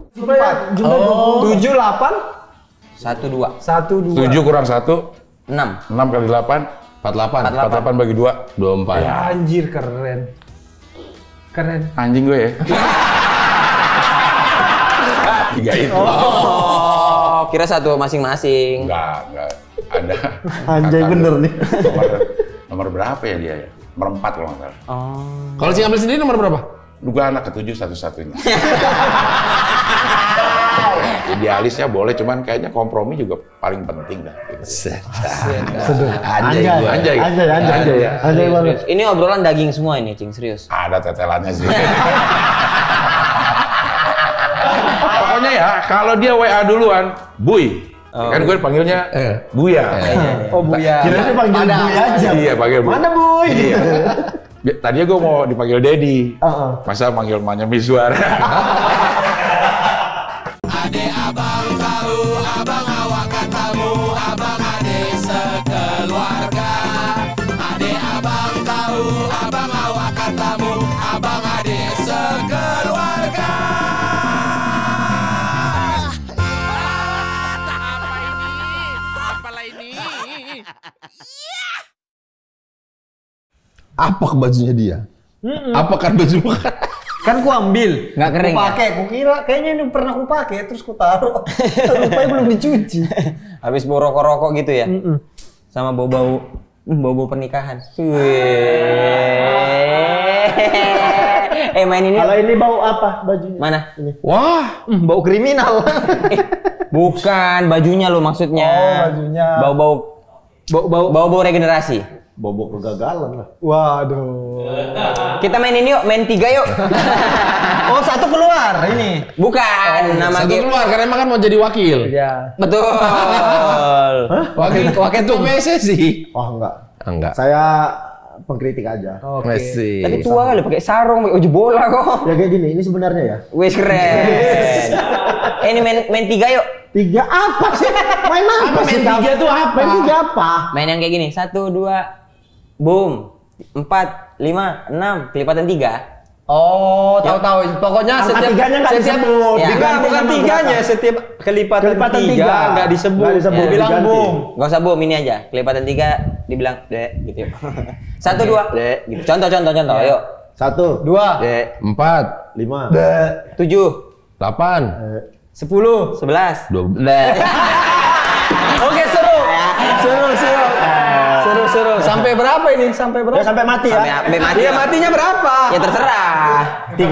Supaya 7, 8, 1, 2. 1, 2. 7 kurang 1, 6. 6 kali 8, 48. 48 bagi 2, 24. Ya, anjir, keren. Keren. Anjing gue ya. 3 itu. Oh, kira 1 masing-masing. Enggak. Ada. Anjay bener nih. Nomor berapa ya dia ya? Nomor 4 kalau nggak salah. Oh. Kalau si Amel sendiri nomor berapa? Gue anak ke-7 satu-satunya. Idealisnya boleh, cuman kayaknya kompromi juga paling penting dah. Gitu. Anjay banget. Ini obrolan daging semua ini, Cing, serius. Ada tetelannya sih. Pokoknya ya, kalau dia WA duluan, Buy. Kan gue panggilnya Buya. Oh, Buya. Kira dia panggil Buy aja. Iya, panggil Buy. Mana Buy? Iya. Tadinya gue mau dipanggil Dedi. Masa panggil emaknya Mizwar. Ade abang tahu, abang awak katamu, abang ade sekeluarga. Ade abang tahu, abang awak katamu, abang ade sekeluarga. Apa ini? Apalah ini? Apa ke bajunya dia? Apakah baju Kan ku ambil, Nggak kering ku ya? pakai, ku kira kayaknya ini pernah ku pakai, terus ku taruh. Rupanya belum dicuci. Habis bau rokok-rokok gitu ya? Sama bau-bau pernikahan. Main ini. Kalau ini bau apa bajunya? Mana? Wah, Bau kriminal. Bukan, bajunya lo maksudnya. Oh, bajunya. Bau-bau regenerasi. Bobok kegagalan lah. Waduh. Kita main ini yuk, main 3 yuk. Oh, 1 keluar ini. Bukan, nama satu game. keluar karena emang kan mau jadi wakil. Ya. Betul. Wakil ketua PSSI. Oh enggak. Enggak. Saya pengkritik aja. Oke. Messi. Tapi tua kali pakai sarung, pakai baju bola kok. Ya kayak gini, ini sebenarnya ya. Wes keren. Ini main 3 yuk. 3 apa sih? Main apa sih? main 3 tuh apa? Main 3 apa? Main yang kayak gini, 1, 2, boom, 4, 5, 6, kelipatan 3. Oh, tahu-tahu. Pokoknya Angka setiap tiganya nggak disebut. Ya. Diganti bukan sama tiganya, belakang. setiap kelipatan Kelipatan 3 tiga. nggak disebut. Nggak disebut, Dibilang diganti. boom. Gak usah boom, ini aja. Kelipatan 3 dibilang dek gitu. 1, 2, dek gitu. Contoh, yuk. 1, 2, Dek, 4, 5, 7, 8, 10. 11. 12. Oke, seru. Seru. Sampai berapa ini? Sampai berapa? ya sampai mati ya. Sampai mati. Dia matinya berapa? Ya terserah.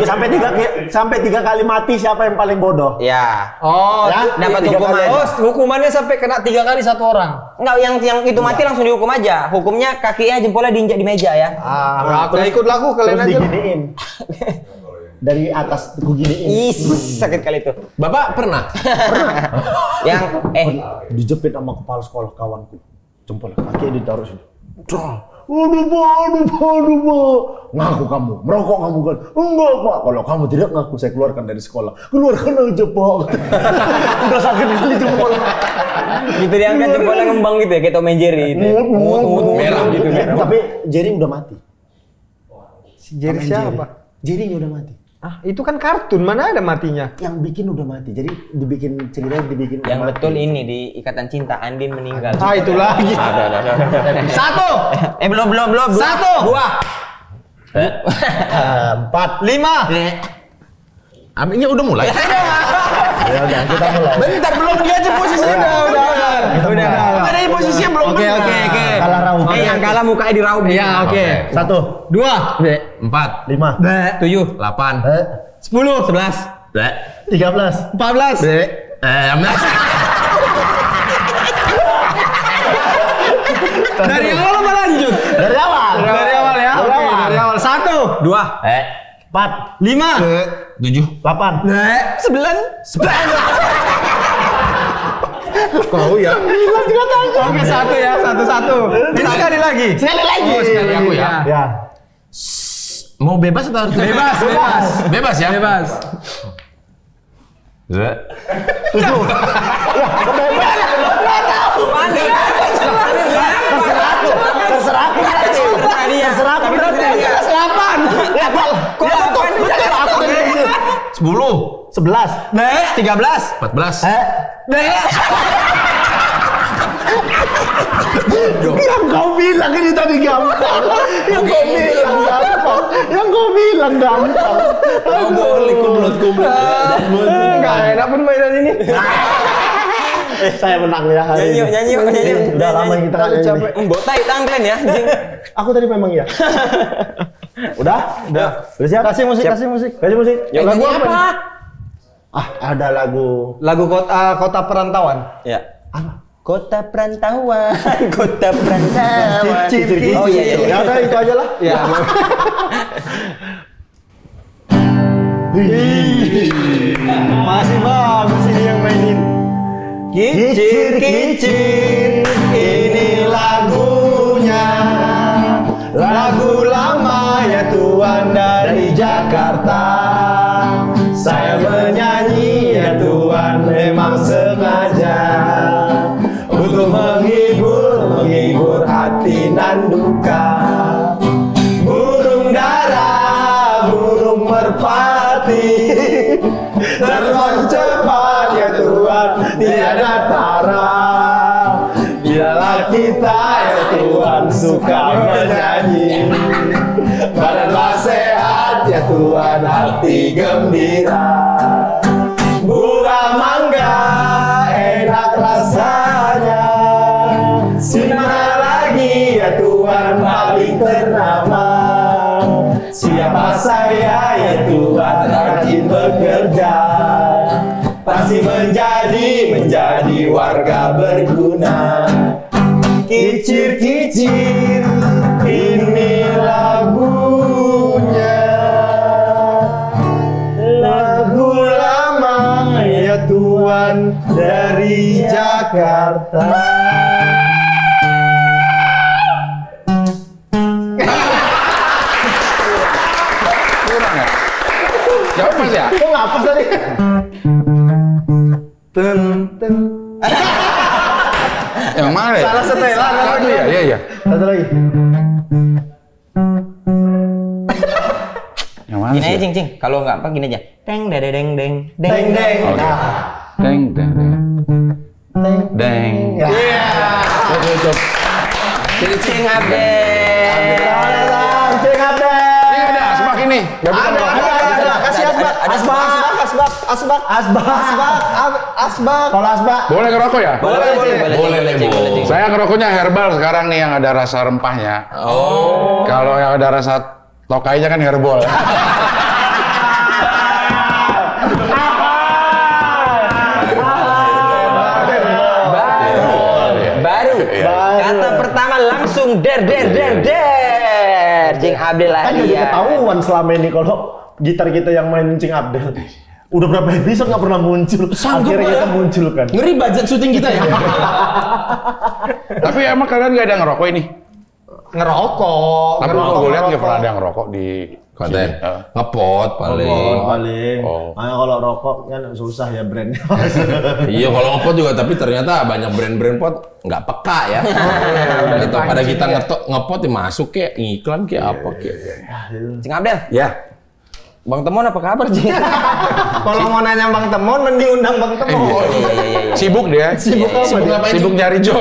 3 kali mati siapa yang paling bodoh? Ya. Oh, Ya, dapat 3 hukuman. kali. Oh, hukumannya sampai kena 3 kali 1 orang. Enggak, yang itu mati langsung dihukum aja. Hukumnya kakinya jempolnya diinjak di meja ya. Aku ikut laku kalian Terus aja. diginiin. Dari atas ku giniin. Sakit kali itu. Bapak pernah? Yang Dijepit sama kepala sekolah kawanku. Jempol kaki ditaruh sini. Aduh, ngaku kamu, merokok kamu kan? Enggak Pak, kalau kamu tidak ngaku saya keluarkan dari sekolah. Keluarkan aja Pak. Udah sakit kali jempol. gitu diangkat jempolnya ngembang gitu ya, kayak Tom and Jerry itu. Merah gitu, merah. Tapi Jerry udah mati. Jerry siapa? Jerry udah mati. Ah, itu kan kartun, mana ada matinya? Yang bikin udah mati. Jadi dibikin ceritanya dibikin Yang udah betul mati. ini di Ikatan Cinta Andin meninggal. Ah, itu lagi. Satu, Belum. 1, 2, 4, 5. Ini udah mulai. Ya udah kita mulai. Bentar, belum dia aja posisinya. Udah. Ada posisinya belum. Oke. Kalah raup. Yang kalah mukanya diraup. Iya, oke. 1, 2, 4, 5, 7, 8, 10, 11, 13, 14. 16. Dari awal apa lanjut? dari awal. Dari awal ya. Dari Oke, awal. dari awal. 1, 2, 4, 5, 7. 8, 9. Kau ya. Oke, 1 ya, 1. Ini sekali lagi. sekali lagi. Oh, sekali aku ya. Ya. Mau bebas atau harus Bebas. Bebas ya? Bebas. 7. Ya, kebebas. Terserah aku. Terserah aku. Tapi berarti 8. Ya, betul. Aku dari 10. 11. Nek. 13. 14. Nek. Yang kau bilang ini tadi gampang. Yang kau bilang gampang. Yang kau bilang gampang. Enggak enak pun mainan ini. Saya menang ya hari ini. Nyanyi. Udah lama kita nggak nyanyi. Capek. Mbok tai tangklen ya, anjing. Aku tadi memang iya. Udah siap. Kasih musik. Ya, Lagu nyanyi apa? apa? Ada lagu. Lagu kota perantauan. Ya. Kota perantauan, kota perantauan. Oh iya. Ya udah itu aja lah. Ya. Masih bagus ini yang mainin. Kicir ini lagunya. Lagu lama ya Tuhan dari Jakarta. Saya menyanyi ya Tuhan memang sengaja untuk menghibur hati dan duka. Burung dara, burung merpati, terbang cepat ya Tuhan tiada tara. Biarlah kita ya Tuhan suka menyanyi, badanlah sehat ya Tuhan hati gembira. Buah mangga enak rasanya, sinar lagi ya Tuhan paling ternama. Siapa saya ya Tuhan rajin bekerja, pasti menjadi warga berguna. Kicir ini lagunya. Lagu lama ya Tuhan dari Jakarta. Kurang ya? Jawab Mas ya? Kok ngapes tadi? Yang mana ya? Salah setelan. Satu ya? Iya. Satu lagi. Yang mana Gini sih? aja, Cing. Kalau nggak apa, gini aja. Deng. Deng. Oke. Deng. Iya. Cing update. Cek update. Ini ada asbak ini. Gak bisa ngerokok. Ada. Kasih asbak. Asbak. Kalau asbak. Boleh ngerokok ya? Boleh, Cing. Saya ngerokoknya herbal sekarang nih yang ada rasa rempahnya. Oh. Kalau yang ada rasa tokainya kan herbal. Baru. Kata pertama langsung der. Cing Abdel lah. Kan jadi ketahuan selama ini kalau gitar kita yang main Cing Abdel. Udah berapa episode nggak pernah muncul. Akhirnya kita muncul kan. Ngeri budget syuting kita ya. Tapi emang kalian nggak ada ngerokok ini? Ngerokok. Tapi gue lihat nggak pernah ada yang ngerokok di Konten. sini. Ngepot paling. Paling. Oh. Makanya kalau rokok kan susah ya brandnya. Iya kalau ngepot juga, tapi ternyata banyak brand-brand pot nggak peka ya. Gitu. Pada kita ngepot ya masuk kayak iklan kayak apa kayak. Cing Abdel. Ya. Bang Temon apa kabar, Cing? Kalau mau nanya Bang Temon, mending undang Bang Temon. Iya. Sibuk dia. Sibuk apa dia? ngapain? Sibuk nyari job.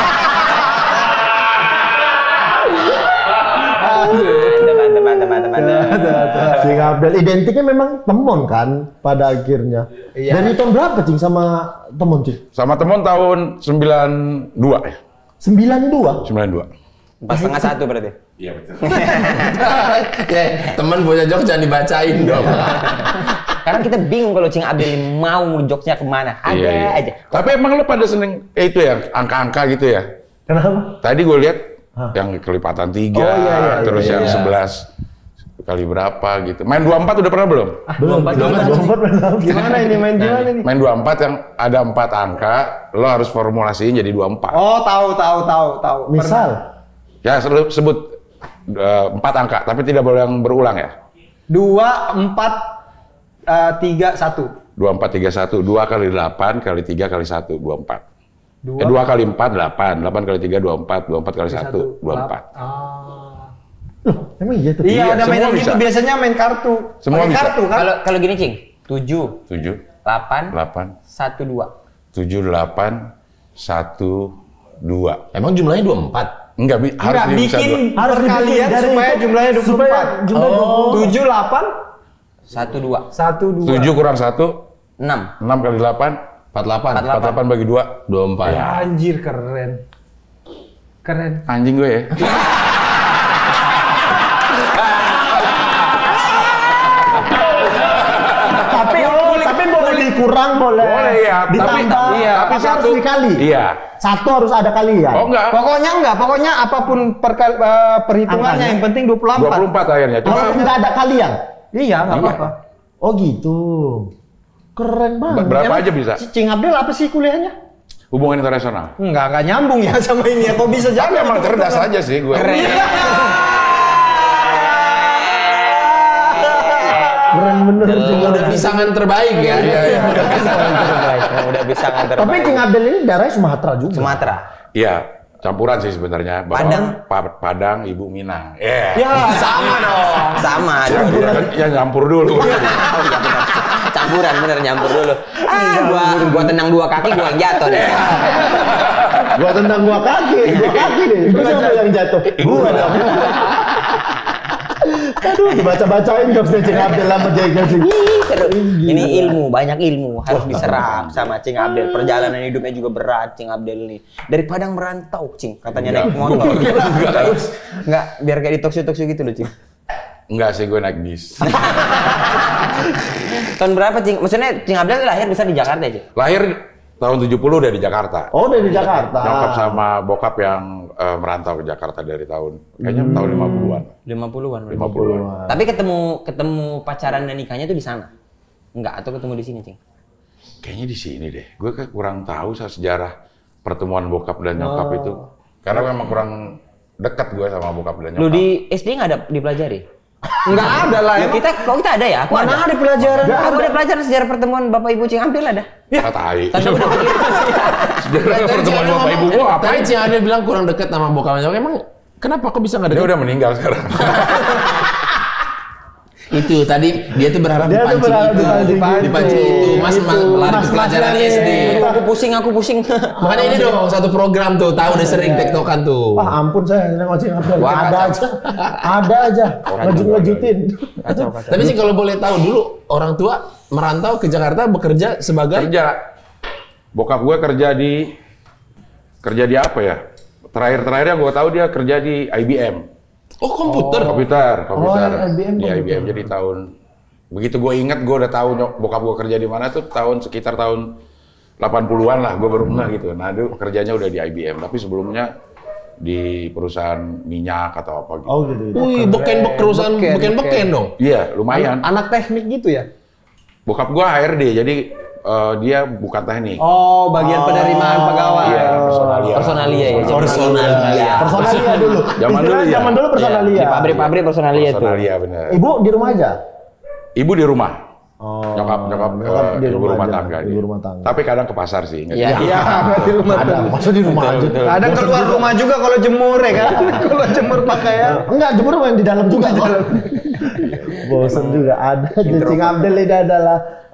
Mantap. Cing Abdel identiknya memang Temon kan pada akhirnya. Iya. Dari tahun berapa Cing sama Temon Cing? Sama temen tahun 92 ya. 92. 92. 4,5 berarti. Iya betul. Ya, teman punya jok jangan dibacain dong. Karena kita bingung kalau Cing Abdel mau jokesnya kemana. Ada aja. Tapi emang lu pada seneng itu ya, angka-angka gitu ya? Kenapa? Tadi gue lihat yang kelipatan 3, Oh, iya, terus yang 11 kali berapa gitu. Main 24 udah pernah belum? Belum. Gimana ini main gimana nih? Main 24 yang ada 4 angka, lo harus formulasiin jadi 24. Oh, tahu. Misal Ya sebut 4 angka, tapi tidak boleh yang berulang ya. 2, 4, 3, 1. 2431, 2 kali 8 kali 3 kali 1, 24. 2 kali 4, 8. 8 kali 3, 24. 24 kali 1, 24. Loh, emang iya tuh. Iya, ada semua mainan bisa. gitu biasanya main kartu. Semua Pakai bisa. kartu kan? Kalau gini, Cing. 7, 7, 8, 8, 1, 2. 7, 8, 1, 2. Emang jumlahnya 24? Enggak, harus dia bisa bikin dua. Harus perkalian dibikin dari supaya itu, jumlahnya 24. supaya jumlahnya 7, 8, 1, 2. 1, 2. 7 kurang 1, 6. 6 kali 8, 48? 48 bagi 2. 24. Ya. Anjir, keren. Keren. Anjing gue ya. Tapi boleh dikurang, boleh. Boleh ya, tapi Ditambah, tapi tapi harus dikali. Iya. Satu harus ada kalian. Oh enggak. Pokoknya apapun perhitungannya Angkanya. yang penting 24. 24 akhirnya. Cuma Kalau enggak ada kalian. Iya, enggak apa-apa. Oh gitu. Keren banget. berapa aja bisa? Cing Abdel apa sih kuliahnya? Hubungan internasional. Enggak nyambung ya sama ini ya. Kok bisa Tapi jadi? emang cerdas aja sih gue. Keren bener. Udah pisangan terbaik ya. Udah bisa nganter. Tapi Cing Abdel ini darahnya Sumatera juga. Sumatera. Iya, campuran sih sebenarnya. Bapak Padang, Ibu Minang. Iya. Ya, sama dong. Sama. Ya nyampur dulu. Campuran bener nyampur dulu. Gua tendang 2 kaki gua yang jatuh deh. Gua tendang dua kaki deh. Terus siapa yang jatuh? Gua dong. Aduh, dibaca-bacain jokesnya Cing Abdel sama Jaga sih. Seru. Ini ilmu, banyak ilmu harus diserap sama Cing Abdel. Perjalanan hidupnya juga berat Cing Abdel nih. Dari Padang merantau, Cing. Katanya naik motor. Enggak, biar kayak di talkshow gitu loh, Cing. Enggak sih, gue naik bis. Tahun berapa, Cing? Maksudnya Cing Abdel lahir besar di Jakarta, Cing? Lahir tahun 70 udah di Jakarta. Oh, dari Jakarta. Nyokap sama bokap yang merantau ke Jakarta dari kayaknya tahun 50-an. 50-an. 50-an. Tapi ketemu pacaran dan nikahnya tuh di sana? Enggak, atau ketemu di sini, Cing? Kayaknya di sini deh. Gue kurang tahu sejarah pertemuan bokap dan nyokap itu. Karena memang kurang dekat gue sama bokap dan nyokap. Lu di SD nggak ada dipelajari? Enggak ada lah. Ya, kita ada ya? Aku Mana ada ada. pelajaran? Aku ada pelajaran sejarah pertemuan Bapak Ibu Cing Abdel ada. Ya, tai. Tapi udah Sejarah pertemuan bapak ibu gue apa? Tadi Cing Abdel bilang kurang dekat sama bokap nyokap. Emang kenapa kok bisa nggak Dia dekat? udah meninggal sekarang. Itu tadi dia tuh berharap Dia tuh dipancing berharap itu, dipancing itu. Mas lari ke pelajaran SD. aku pusing. Makanya ini dong satu program tuh, tahu udah sering tektokan tuh. Wah, ampun saya nengok Cing Abdel. Wah, Ada aja. Ngejutin. Kacau. Tapi sih kalau boleh tahu dulu orang tua merantau ke Jakarta bekerja sebagai Kerja. Bokap gue kerja di apa ya? Terakhirnya gue tahu dia kerja di IBM. komputer. Komputer. IBM Di IBM jadi begitu gue ingat gue udah tahu bokap gue kerja di mana tuh sekitar tahun 80-an lah gue baru gitu. Nah, itu kerjanya udah di IBM, tapi sebelumnya di perusahaan minyak atau apa gitu. Oh gitu. Wih, perusahaan beken dong. Iya, lumayan. Anak teknik gitu ya? Bokap gue HRD, jadi dia bukan teknik. Oh, bagian penerimaan pegawai. Iya, personalia. Personalia ya. Personalia dulu. Zaman dulu ya. Zaman dulu personalia. Di pabrik-pabrik personalia tuh. Personalia bener. Ibu di rumah aja. Ibu di rumah. Oh. Nyokap di ibu rumah aja, tangga. ibu dia. rumah tangga. Tapi kadang ke pasar sih. nggak Iya. gitu. Iya, di rumah Ada, tuh. maksud di rumah aja. Kadang keluar rumah juga kalau jemur ya kan? Kalau jemur pakaian. Enggak, jemur main di dalam juga. Bosen juga. Ada Cing Abdel ini adalah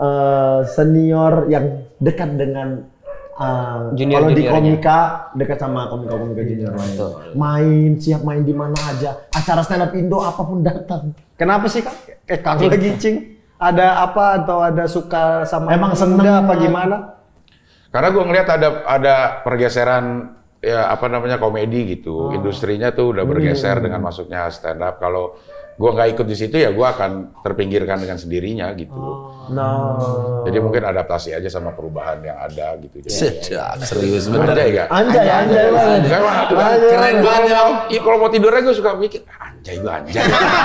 senior yang dekat dengan kalau di Junior-juniornya. komika dekat sama komika junior lain. Main siap main di mana aja. Acara stand up Indo apapun datang. Kenapa sih, Kang? Kang lagi Cing. Ada apa atau ada suka sama Emang anak seneng muda apa gimana? Karena gue ngeliat ada pergeseran ya apa namanya komedi gitu. Industrinya tuh udah bergeser dengan masuknya stand up. Kalau gue nggak ikut di situ ya gue akan terpinggirkan dengan sendirinya gitu. Nah, Jadi mungkin adaptasi aja sama perubahan yang ada gitu. Sedap, serius bener. Anjay gak? anjay banget. Enggak, emang itu kan Keren banget emang. Iya, kalau mau tidurnya gue suka mikir, anjay gue anjay.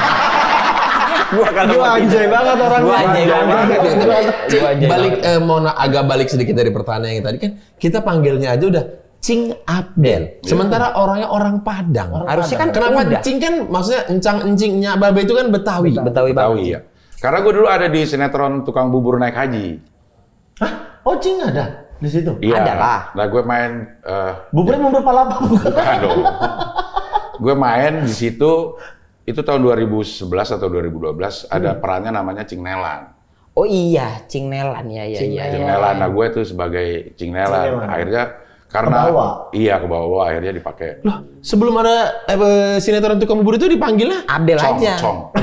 Gua anjay banget orangnya. Gua anjay banget. Cing, balik agak balik sedikit dari pertanyaan yang tadi kan kita panggilnya aja udah Cing Abdel. Sementara orangnya orang Padang. Harusnya kan Kenapa udah. Cing kan maksudnya encang-encingnya Babe itu kan Betawi. Betawi Tahu banget. ya. Karena gue dulu ada di sinetron tukang bubur naik haji. Hah? Oh, Cing ada di situ. Iya. Ada lah. Nah gue main, Buburnya mau berpala apa bukan? bukan dong. Gue main di situ, itu tahun 2011 atau 2012, ada perannya namanya Cing Nelan. Oh Oh iya, Cing Nelan ya. Cing Nelan. Nah gue tuh sebagai Cing Nelan. Akhirnya karena ke bawah akhirnya dipakai. Loh, sebelum ada sinetron Tukang Bubur itu dipanggilnya Abdel aja. Cong.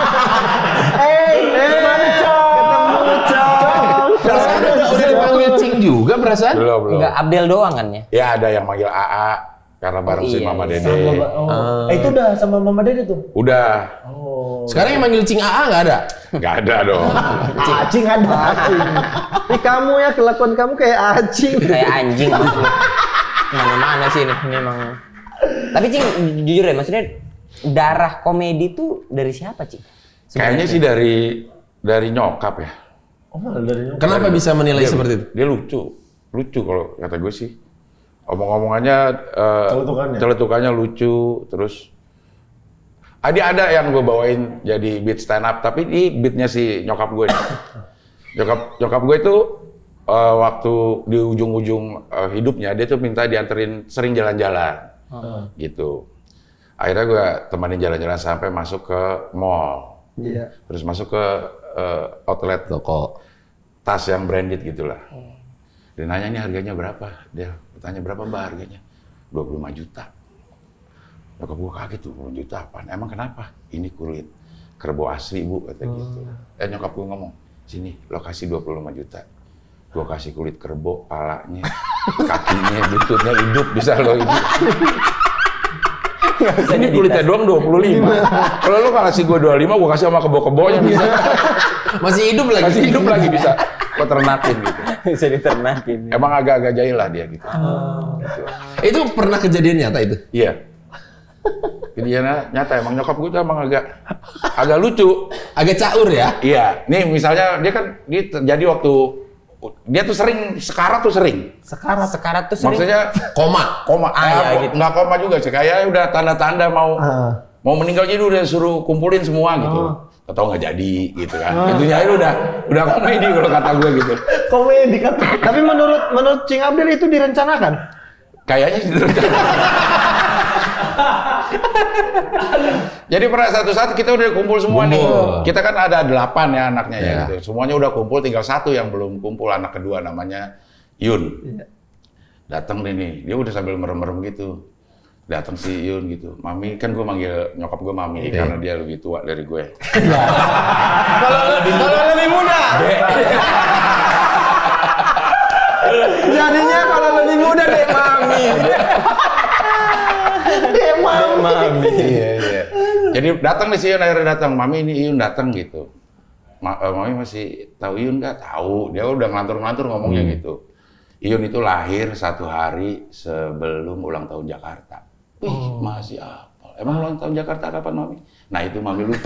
Ketemu Cong. Perasaan udah dipanggil Cing juga perasaan? Belum. Enggak Abdel doang kan ya? Ya ada yang manggil AA karena bareng si Mama Dede. Itu udah sama Mama Dede tuh? Udah. Sekarang yang manggil Cing AA nggak ada? Nggak ada dong. Acing ada. Ini kamu ya, kelakuan kamu kayak anjing. Kayak anjing. Mana-mana sih ini emang. Tapi Cing, jujur ya, maksudnya darah komedi tuh dari siapa, Cing? Kayaknya sih dari nyokap ya. Oh, malah dari nyokap. Kenapa bisa menilai seperti itu? Dia lucu kalau kata gue sih. Omong-omongannya, celetukannya lucu, terus ada yang gue bawain jadi beat stand up, tapi ini beatnya si nyokap gue. Nyokap gue itu waktu di ujung-ujung hidupnya dia tuh minta dianterin sering jalan-jalan, gitu. Akhirnya gue temanin jalan-jalan sampai masuk ke mall, terus masuk ke outlet toko tas yang branded gitulah. Dia nanya ini harganya berapa? Dia bertanya berapa mbak harganya? 25 juta. Nyokap gue kaget tuh, 20 juta apaan? Emang kenapa? Ini kulit kerbau asli bu, kata gitu. Nyokap gue ngomong, sini lo kasih 25 juta. Gue kasih kulit kerbau, palanya, kakinya, lututnya hidup, bisa lo ini. Ini kulitnya doang 25. Kalau lo kasih gue 25, gue kasih sama kebo-kebonya bisa. Masih hidup lagi bisa. Gue ternakin gitu. Bisa diternakin. Emang agak-agak jahil lah dia gitu. Itu pernah kejadian nyata itu? Iya. Kejadian nyata, emang nyokap gue tuh emang agak lucu. Agak caur ya? Iya. Nih misalnya dia terjadi waktu dia tuh sering sekarat. Sekarat tuh sering. Maksudnya koma. Gitu. Nggak koma juga sih, kayak udah tanda-tanda mau meninggal, jadi udah suruh kumpulin semua gitu. Atau nggak jadi gitu kan. Intinya itu udah komedi kalau kata gue gitu. Komedi kan. Tapi menurut Cing Abdel itu direncanakan? Kayaknya sih direncanakan. Jadi pernah satu saat kita udah kumpul semua nih. Kita kan ada 8 ya anaknya ya gitu. Semuanya udah kumpul, tinggal 1 yang belum kumpul, anak kedua namanya Yun. Datang nih, dia udah sambil merem-merem gitu. Datang si Yun gitu. Mami, kan gue manggil nyokap gue Mami karena dia lebih tua dari gue. Kalau lebih muda. Jadinya kalau lebih muda deh Mami. Mami. Iya. Jadi datang nih si Yun, akhirnya datang. Mami, ini Yun datang gitu. Mami masih tahu Yun nggak? Tahu. Dia udah ngelantur-ngelantur ngomongnya gitu. Yun itu lahir 1 hari sebelum ulang tahun Jakarta. Wih, masih apa? Emang ulang tahun Jakarta kapan, Mami? Nah, itu Mami lupa.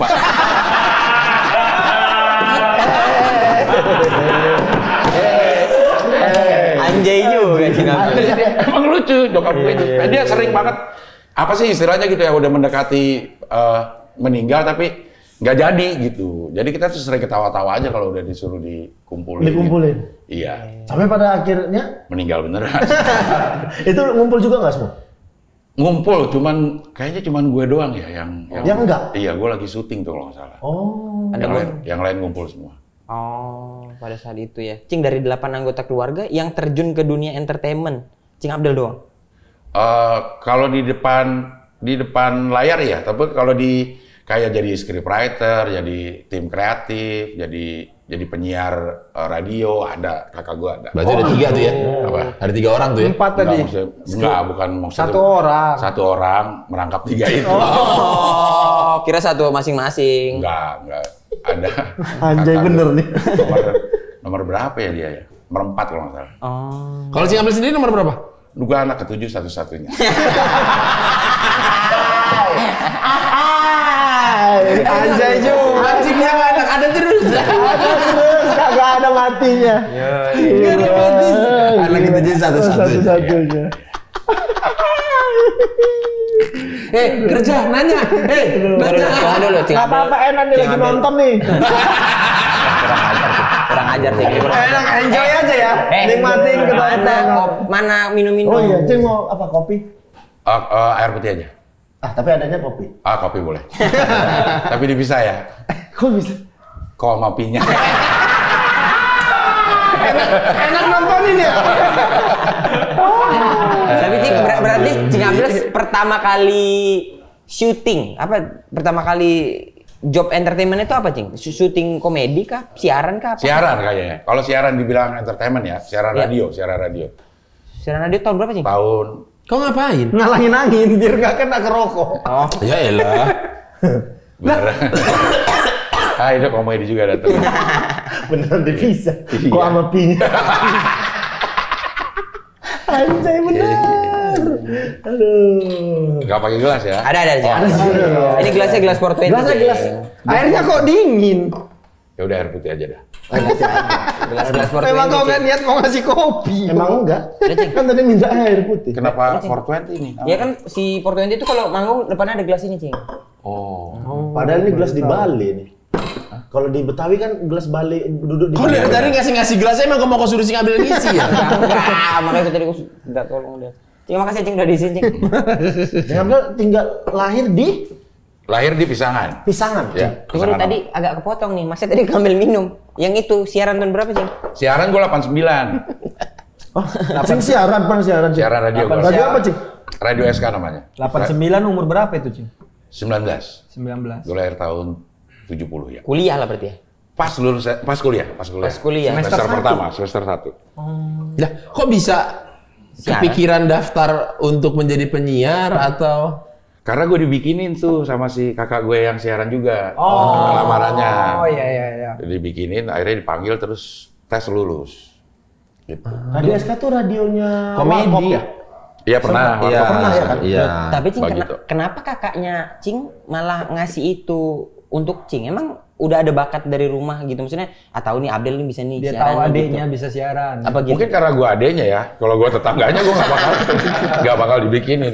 Anjay juga Cing Abdel. Emang lucu nyokap gue itu. Dia sering banget apa sih istilahnya gitu ya, udah mendekati meninggal tapi nggak jadi gitu. Jadi kita tuh sering ketawa-tawa aja kalau udah disuruh dikumpulin. Dikumpulin? Gitu. Iya. Sampai pada akhirnya? Meninggal beneran. Itu ngumpul juga nggak semua? Ngumpul, kayaknya cuman gue doang ya yang enggak? Iya, gue lagi syuting tuh kalau nggak salah. Oh. Yang lain ngumpul semua. Oh, pada saat itu ya. Cing, dari 8 anggota keluarga yang terjun ke dunia entertainment, Cing Abdel doang? Kalau di depan layar ya, tapi kalau kayak jadi scriptwriter, jadi tim kreatif, jadi penyiar radio, ada kakak gua ada. Berarti ada 3 tuh ya? Apa? Ada 3 orang tuh ya? 4 tadi. Enggak, bukan maksudnya. 1 orang. 1 orang merangkap 3 itu. Oh, kira 1 masing-masing. Enggak. Ada. Anjay bener nih. Nomor berapa ya dia ya? Nomor 4 kalau nggak salah. Oh. Kalau Cing Abdel sendiri nomor berapa? Gua anak ke-7 satu-satunya. Anjay juga. Anjingnya anak ada terus. Kagak ada matinya. Gak ada mati. Anak itu jadi satu-satunya. Satu-satunya. Kerja, nanya. Nanya. Tunggu dulu, Cing Gak Abdel. apa-apa, enak nih lagi nonton nih. Kurang ajar sih. Enak, enjoy aja ya. Nikmatin ketonton. Mana minum-minum? Oh iya, Cing mau apa, kopi? Air putih aja. Tapi adanya kopi. Kopi boleh. Tapi dipisah ya. Kok bisa? Kok sama pinya. Enak nontonin ya. Tapi Cing, berarti Cing Abdel pertama kali syuting, pertama kali job entertainment itu apa, Cing? Syuting komedi kah? Siaran kah? Siaran kayaknya. Kalau siaran dibilang entertainment ya, siaran radio. Siaran radio tahun berapa, Cing? Tahun. Kau ngapain? Ngalangin angin biar nggak kena ke rokok. Oh, Ya elah. Itu komedi juga datang. Beneran divisa. Iya. Kok sama pinya? Anjay bener. Aduh. Nggak pakai gelas ya? ada Cing. Ini gelasnya gelas 420. Gelasnya gelas. Airnya kok dingin. Ya udah air putih aja dah. Gelas 420. Memang kau nggak Cing. niat mau ngasih kopi. Emang enggak? Udah, Cing. Kan tadi minta air putih. Kenapa 420 ini? Ya kan si 420 itu kalau manggung depannya ada gelas ini, Cing. Oh. Padahal ini gelas di Bali nih. Kalau di Betawi kan gelas Bali duduk di. Kau dari tadi ngasih gelasnya emang kau mau kau suruh Cing Abdel ngisi ya? Enggak, makanya aku tadi udah tolong dia. Cing, makasih Cing udah di sini, Cing. Jangan tinggal lahir di Lahir di Pisangan. Pisangan. Ya. Tunggu dulu, tadi agak kepotong nih. Masnya tadi ngambil minum. Yang itu siaran tahun berapa, Cing? Siaran gue 89. Oh, Cing siaran, siaran. Siaran radio. gua. Radio apa, Cing? Radio SK namanya. 89 umur berapa itu, Cing? 19. 19. Gue lahir tahun 70 ya. Kuliah lah berarti ya? Pas kuliah. Pas kuliah. Semester pertama, semester 1. Lah, kok bisa kepikiran daftar untuk menjadi penyiar atau? Karena gue dibikinin tuh sama si kakak gue yang siaran juga. Oh. Lamarannya. Oh iya. Dibikinin, akhirnya dipanggil terus tes lulus. Gitu. Radio SK tuh radionya Komedi. Warkop ya? Iya pernah. Iya, pernah ya kan? Iya. Tapi Cing, Begitu. kenapa kakaknya Cing malah ngasih itu untuk Cing? Emang udah ada bakat dari rumah gitu? Maksudnya, tahu nih Abdel nih bisa nih Dia siaran tahu nih, adiknya gitu. bisa siaran. Apa gitu? Mungkin karena gue adenya ya. Kalau gue tetangganya gue nggak bakal dibikinin.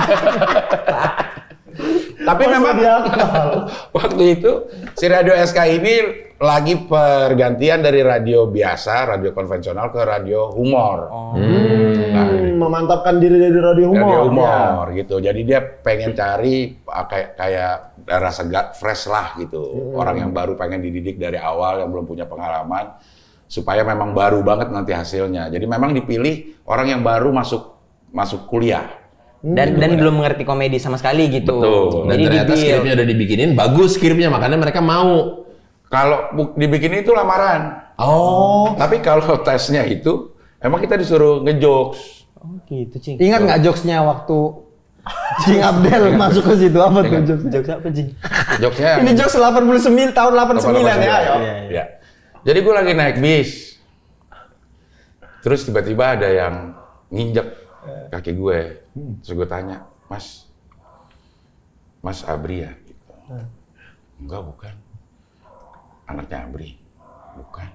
Tapi memang waktu itu si Radio SK ini lagi pergantian dari radio biasa, radio konvensional ke radio humor. Memantapkan diri dari radio humor. Radio humor gitu. Jadi dia pengen cari kayak rasa fresh lah gitu. Orang yang baru pengen dididik dari awal yang belum punya pengalaman supaya memang baru banget nanti hasilnya. Jadi memang dipilih orang yang baru masuk kuliah. Dan belum mengerti komedi sama sekali gitu. Betul. Dan Jadi ternyata dibil. skripnya udah dibikinin, bagus skripnya, makanya mereka mau. Kalau dibikinin itu lamaran. Oh. Tapi kalau tesnya itu emang kita disuruh ngejokes. Oh gitu, Cing. Ingat nggak jokesnya waktu Cing Abdel masuk ke situ? Apa tuh jokes? Jokes apa, Cing? Jokesnya Ini jokes 89 tahun 89 ya. Ayo. Iya. Jadi gue lagi naik bis. Terus tiba-tiba ada yang nginjek kaki gue. Terus gue tanya, Mas Abri ya? Gitu. Enggak, bukan. Anaknya Abri. Bukan.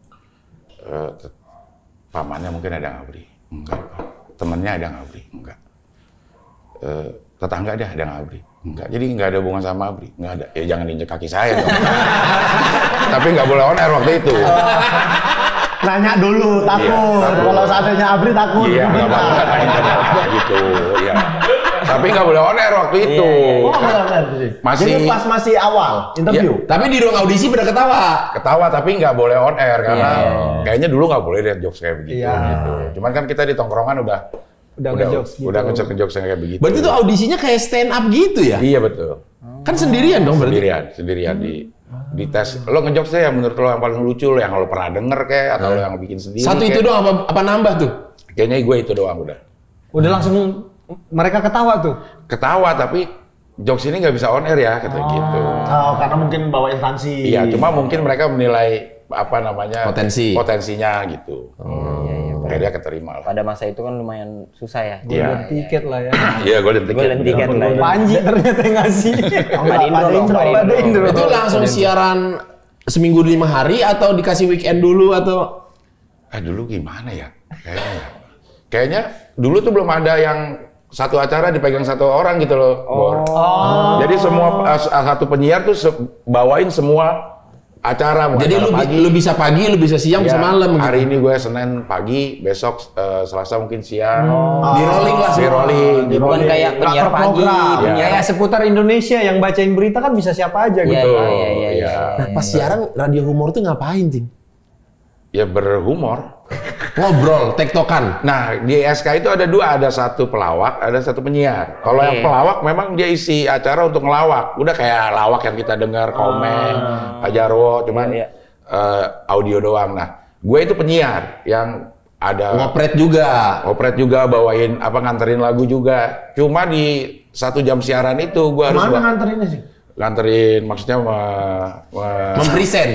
Pamannya mungkin ada yang Abri. Enggak, Pak. Temennya ada yang Abri. Enggak. Tetangga ada yang Abri. Enggak. Jadi nggak ada hubungan sama Abri. Nggak ada. Ya jangan injek kaki saya dong. Tapi nggak boleh on air waktu itu. Nanya dulu, takut. takut. Kalau seandainya Abri takut. Iya, nggak apa-apa nanya gitu. Iya. Tapi nggak boleh on air waktu itu. Oh, benar. Masih- Jadi pas masih awal interview. Tapi di ruang audisi pada ketawa. Ketawa tapi nggak boleh on air karena kayaknya dulu nggak boleh lihat jokes kayak begitu. Iya. Gitu. Cuman kan kita di tongkrongan udah ngejokes gitu. udah ngejokes yang kayak begitu. Berarti itu audisinya kayak stand up gitu ya? Iya betul. Kan sendirian dong berarti. Sendirian di tes. Lo ngejokesnya yang menurut lo yang paling lucu, lo yang lo pernah denger kayak atau lo yang bikin sendiri. Satu itu kayak. doang apa nambah tuh? Kayaknya gue itu doang udah. Udah langsung mereka ketawa tuh. Ketawa tapi jokes ini nggak bisa on air ya kata gitu. Oh, karena mungkin bawa instansi. Iya, cuma mungkin mereka menilai apa namanya potensinya gitu. Kayak dia keterima lah. Pada masa itu kan lumayan susah ya. Iya. Golden ticket lah ya. Iya, golden ticket. Golden ticket lah ya. Panji ternyata yang ngasih. Pada Indro. Itu langsung siaran seminggu 5 hari atau dikasih weekend dulu atau? Dulu gimana ya? Kayaknya dulu tuh belum ada yang satu acara dipegang satu orang gitu loh. Bor. Jadi semua satu penyiar tuh bawain semua acara. Jadi lu bisa pagi, lu bisa siang, bisa malam gitu. Hari ini gue Senin pagi, besok Selasa mungkin siang. Di rolling lah Di rolling. Bukan kayak penyiar pagi, penyiar Kayak seputar Indonesia yang bacain berita kan bisa siapa aja gitu. Iya. Iya. Nah, pas siaran radio humor tuh ngapain, Ting? ya berhumor. Ngobrol, tektokan. Nah, di SK itu ada dua, ada satu pelawak, ada satu penyiar. Kalau yang pelawak memang dia isi acara untuk ngelawak. Udah kayak lawak yang kita dengar, Komeng, Pak Jarwo, cuman audio doang. Nah, gue itu penyiar yang ada Ngopret juga, bawain nganterin lagu juga. Cuma di 1 jam siaran itu gue harus Mana nganterinnya sih? nganterin, maksudnya mempresent.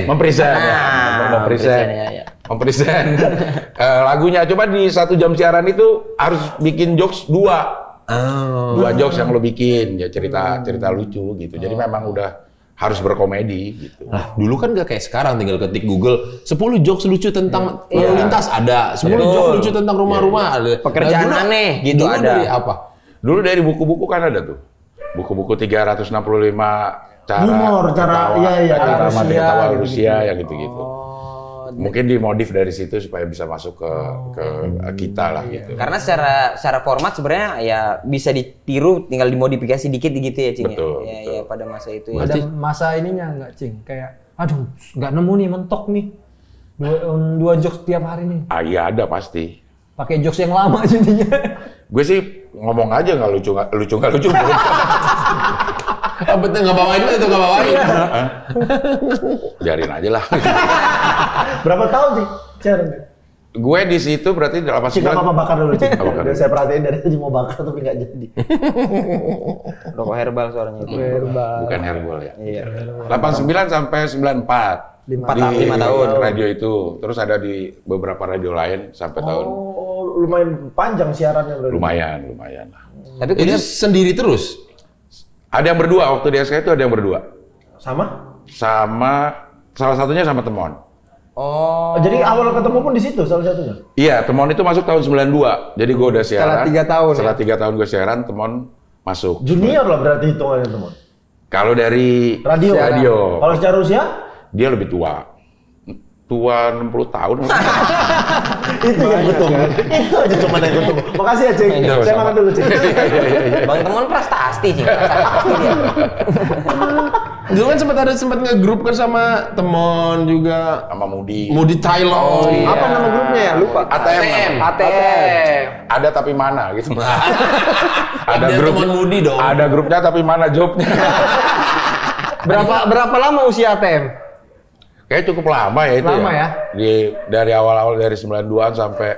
Mempresent lagunya. Coba di 1 jam siaran itu harus bikin jokes 2 jokes yang lo bikin, ya cerita lucu gitu. Jadi memang udah harus berkomedi gitu. Nah, dulu kan gak kayak sekarang tinggal ketik Google 10 jokes lucu tentang lalu lintas ada, 10 jokes lucu tentang rumah-rumah ada. Pekerjaan dulu, aneh gitu dulu ada. Dari apa? Dulu dari buku-buku kan ada tuh. Buku-buku 365 cara Humor, cara cara mati Rusia, ketawa gitu-gitu. Rusia ya gitu-gitu. Mungkin dimodif dari situ supaya bisa masuk ke kita lah gitu. Karena secara format sebenarnya ya bisa ditiru, tinggal dimodifikasi dikit gitu ya, Cing. Betul, Ya, betul. ya pada masa itu ya. Ada masa ininya nggak, Cing? Kayak, aduh, nggak nemu nih, mentok nih. Dua jokes tiap hari nih. Ah iya ada pasti. Pakai jokes yang lama jadinya. Gue sih ngomong aja nggak lucu. Betul, nggak bawain itu nggak bawain. Biarin aja lah. Berapa tahun sih? Cer. Gue di situ berarti 89. Cik, apa bakar dulu, Cik? Apa bakar? Udah saya perhatiin dari tadi mau bakar tapi nggak jadi. Rokok herbal suaranya itu. Bukan herbal ya. Iya. 89 sampai 94. 5 tahun. Radio itu. Terus ada di beberapa radio lain sampai tahun. Oh, lumayan panjang siarannya berarti. Lumayan lah. Tapi Ini kuliah sendiri terus. Ada yang berdua, waktu di SK itu ada yang berdua. Sama? Sama, salah satunya sama Temon. oh, Jadi awal ketemu pun di situ salah satunya. Iya, Temon itu masuk tahun 92. Jadi gue udah siaran. Setelah 3 tahun, Setelah 3 tahun gue siaran, Temon masuk. Junior lah berarti hitungannya teman. Kalau dari Radio. radio, Kalau secara usia? dia lebih tua. Tua 60 tahun. Itu yang gue tunggu. Itu aja cuma yang gue tunggu. Makasih ya, Cik. Iya, Saya sama. makan dulu, Cik. Bang Temon prestasi, Cing. Prestasi dia. Dulu kan sempat ngegrup kan sama Temon juga. Sama Mudi. Mudi Thailand. apa nama grupnya ya? Lupa. ATM. Ada tapi mana gitu. Ada Dia grup. Temon Mudi dong. Ada grupnya tapi mana jobnya. Berapa lama usia ATM? Kayak cukup lama ya itu Lama ya? Dari awal-awal dari 92-an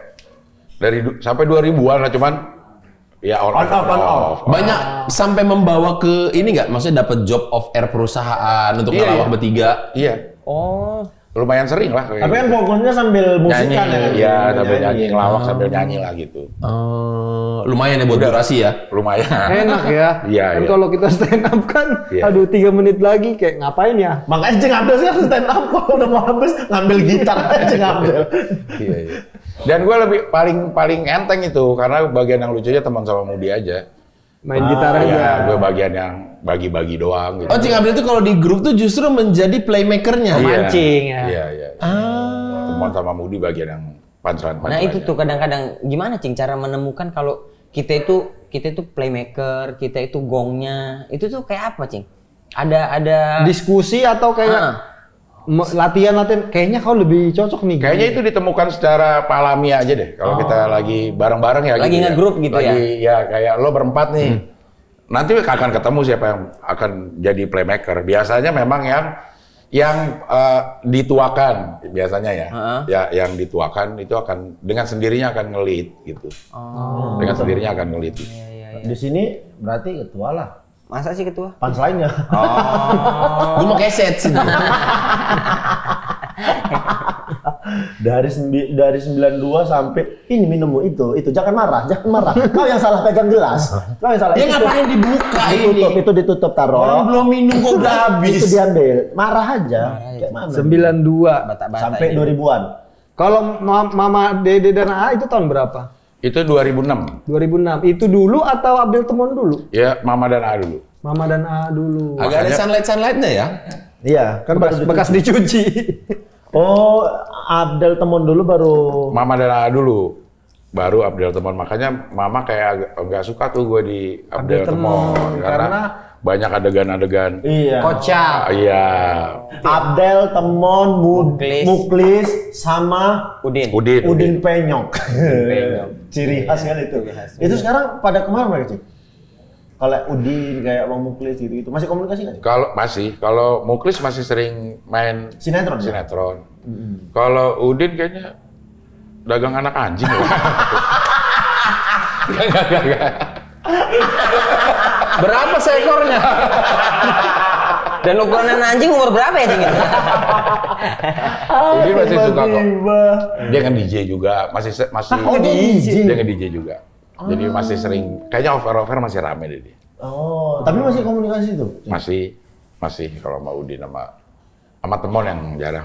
sampai 2000-an lah, cuman ya on off. Banyak sampai membawa ke ini nggak? Maksudnya dapat job of air perusahaan untuk Iya, ngelawak iya. bertiga. Iya, Oh, lumayan sering lah kayak Tapi kan gitu. fokusnya sambil musikan ya. Nyanyi, iya sambil nyanyi, ngelawak sambil nyanyi lah gitu. Lumayan ya buat durasi ya. Lumayan. Enak ya. Iya, Kan iya. kalau kita stand up kan, Iya. aduh 3 menit lagi kayak ngapain ya? Makanya Cik Abdel sih harus stand up kalau udah mau habis ngambil gitar aja Cik Abdel. Iya, iya. Dan gue lebih paling enteng itu karena bagian yang lucunya teman sama Mudi aja. Main gitar aja. Iya, gue bagian yang bagi-bagi doang gitu. Oh, Cing Abdel itu kalau di grup tuh justru menjadi playmakernya. Iya. Mancing ya. Iya, iya. Teman sama Mudi bagian yang panceran. nah itu tuh kadang-kadang gimana, Cing, cara menemukan kalau kita itu playmaker, kita itu gongnya, itu tuh kayak apa, Cing? Ada Diskusi atau kayak latihan-latihan, kayaknya kau lebih cocok nih. Kayaknya itu ditemukan secara alami aja deh. Kalau kita lagi bareng-bareng ya. Lagi gitu ngegrup gitu ya? Lagi ya kayak lo berempat nih. Nanti akan ketemu siapa yang akan jadi playmaker. Biasanya memang yang dituakan biasanya ya. Ya yang dituakan itu akan dengan sendirinya akan nge-lead gitu. Dengan sendirinya akan nge-lead. Di sini berarti ketua lah. masa sih ketua? Punchline-nya. Gue mau keset sih. Dari 92 sampai ini minummu itu jangan marah. Kau yang salah pegang gelas. Kau yang salah. Ya Itu ngapain dibuka ini? itu ditutup taruh. Orang belum minum kok udah habis. Itu diambil. Marah aja. Kayak mana? 92. Bata-bata Sampai ini. 2000-an. Kalau Mama Dede dan AA itu tahun berapa? Itu 2006. 2006. Itu dulu atau Abdel Temon dulu? Ya Mama dan A dulu. Mama dan AA dulu. Agak ada sunlight-sunlightnya ya. Iya, kan Bekas dicuci. Oh, Abdel Temon dulu baru. Mama dan A dulu. Baru Abdel Temon. Makanya Mama kayak agak suka tuh gue di Abdel Temon. Karena banyak adegan-adegan. Iya. Kocak. Iya. Abdel, Temon, Muklis, sama Udin. Penyok. Ciri khas kan itu. Itu sekarang pada kemana mereka, Cik? Kalau Udin kayak Bang Muklis gitu masih komunikasi nggak? Kalau Muklis masih sering main sinetron. Kalau Udin kayaknya dagang anak anjing. Enggak. Berapa seekornya? Dan ukuran anjing umur berapa ya Cing? Udin masih suka kok. Dia kan DJ juga, masih dia kan DJ juga. Jadi masih sering, kayaknya over masih rame deh dia. Oh, tapi masih komunikasi tuh? Masih kalau sama Udin sama Temon yang jarang.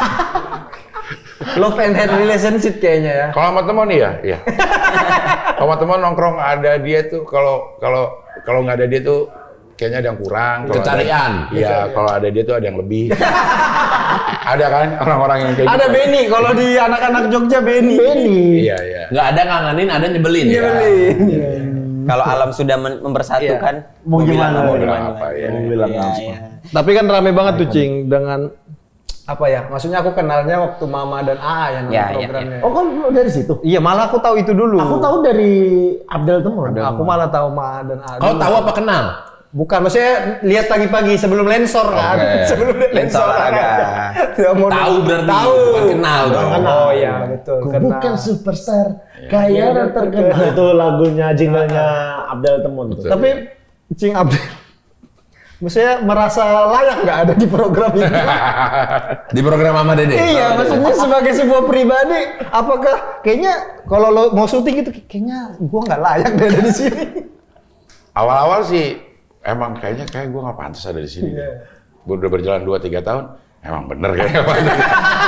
Love and hate relationship kayaknya ya. Kalau sama Temon iya. Kalau sama Temon nongkrong ada dia tuh, kalau nggak ada dia tuh kayaknya ada yang kurang. Kecarian. Iya, kalau ada dia tuh ada yang lebih. Ada kan orang-orang yang kayak Ada gitu. Benny, kalau di anak-anak Jogja Benny. Iya. Nggak ada ngangenin, ada nyebelin. Kalau alam sudah mempersatukan, Mau gimana? Apa ya? Tapi kan rame banget tuh Cing dengan apa ya? Maksudnya aku kenalnya waktu Mama dan AA yang programnya. Oh kan dari situ? Iya, malah aku tahu itu dulu. Aku tahu dari Abdel Temon. Aku malah tahu Mama dan AA. Kau tahu apa kenal? Bukan, maksudnya lihat pagi-pagi sebelum lensor kan. Sebelum lensor agak. Tahu berarti, bukan kenal dong. Oh iya, betul. Ku bukan superstar, kaya dan terkenal. Itu lagunya, jinglenya Abdel Temon. Tapi Cing Abdel, maksudnya merasa layak nggak ada di program itu? Di program Mama Dede? Iya, maksudnya sebagai sebuah pribadi, apakah kayaknya kalau lo mau syuting itu kayaknya gua nggak layak deh ada di sini. Awal-awal sih emang kayak gue nggak pantas ada di sini. Gue udah berjalan 2-3 tahun, emang bener kayaknya pantas.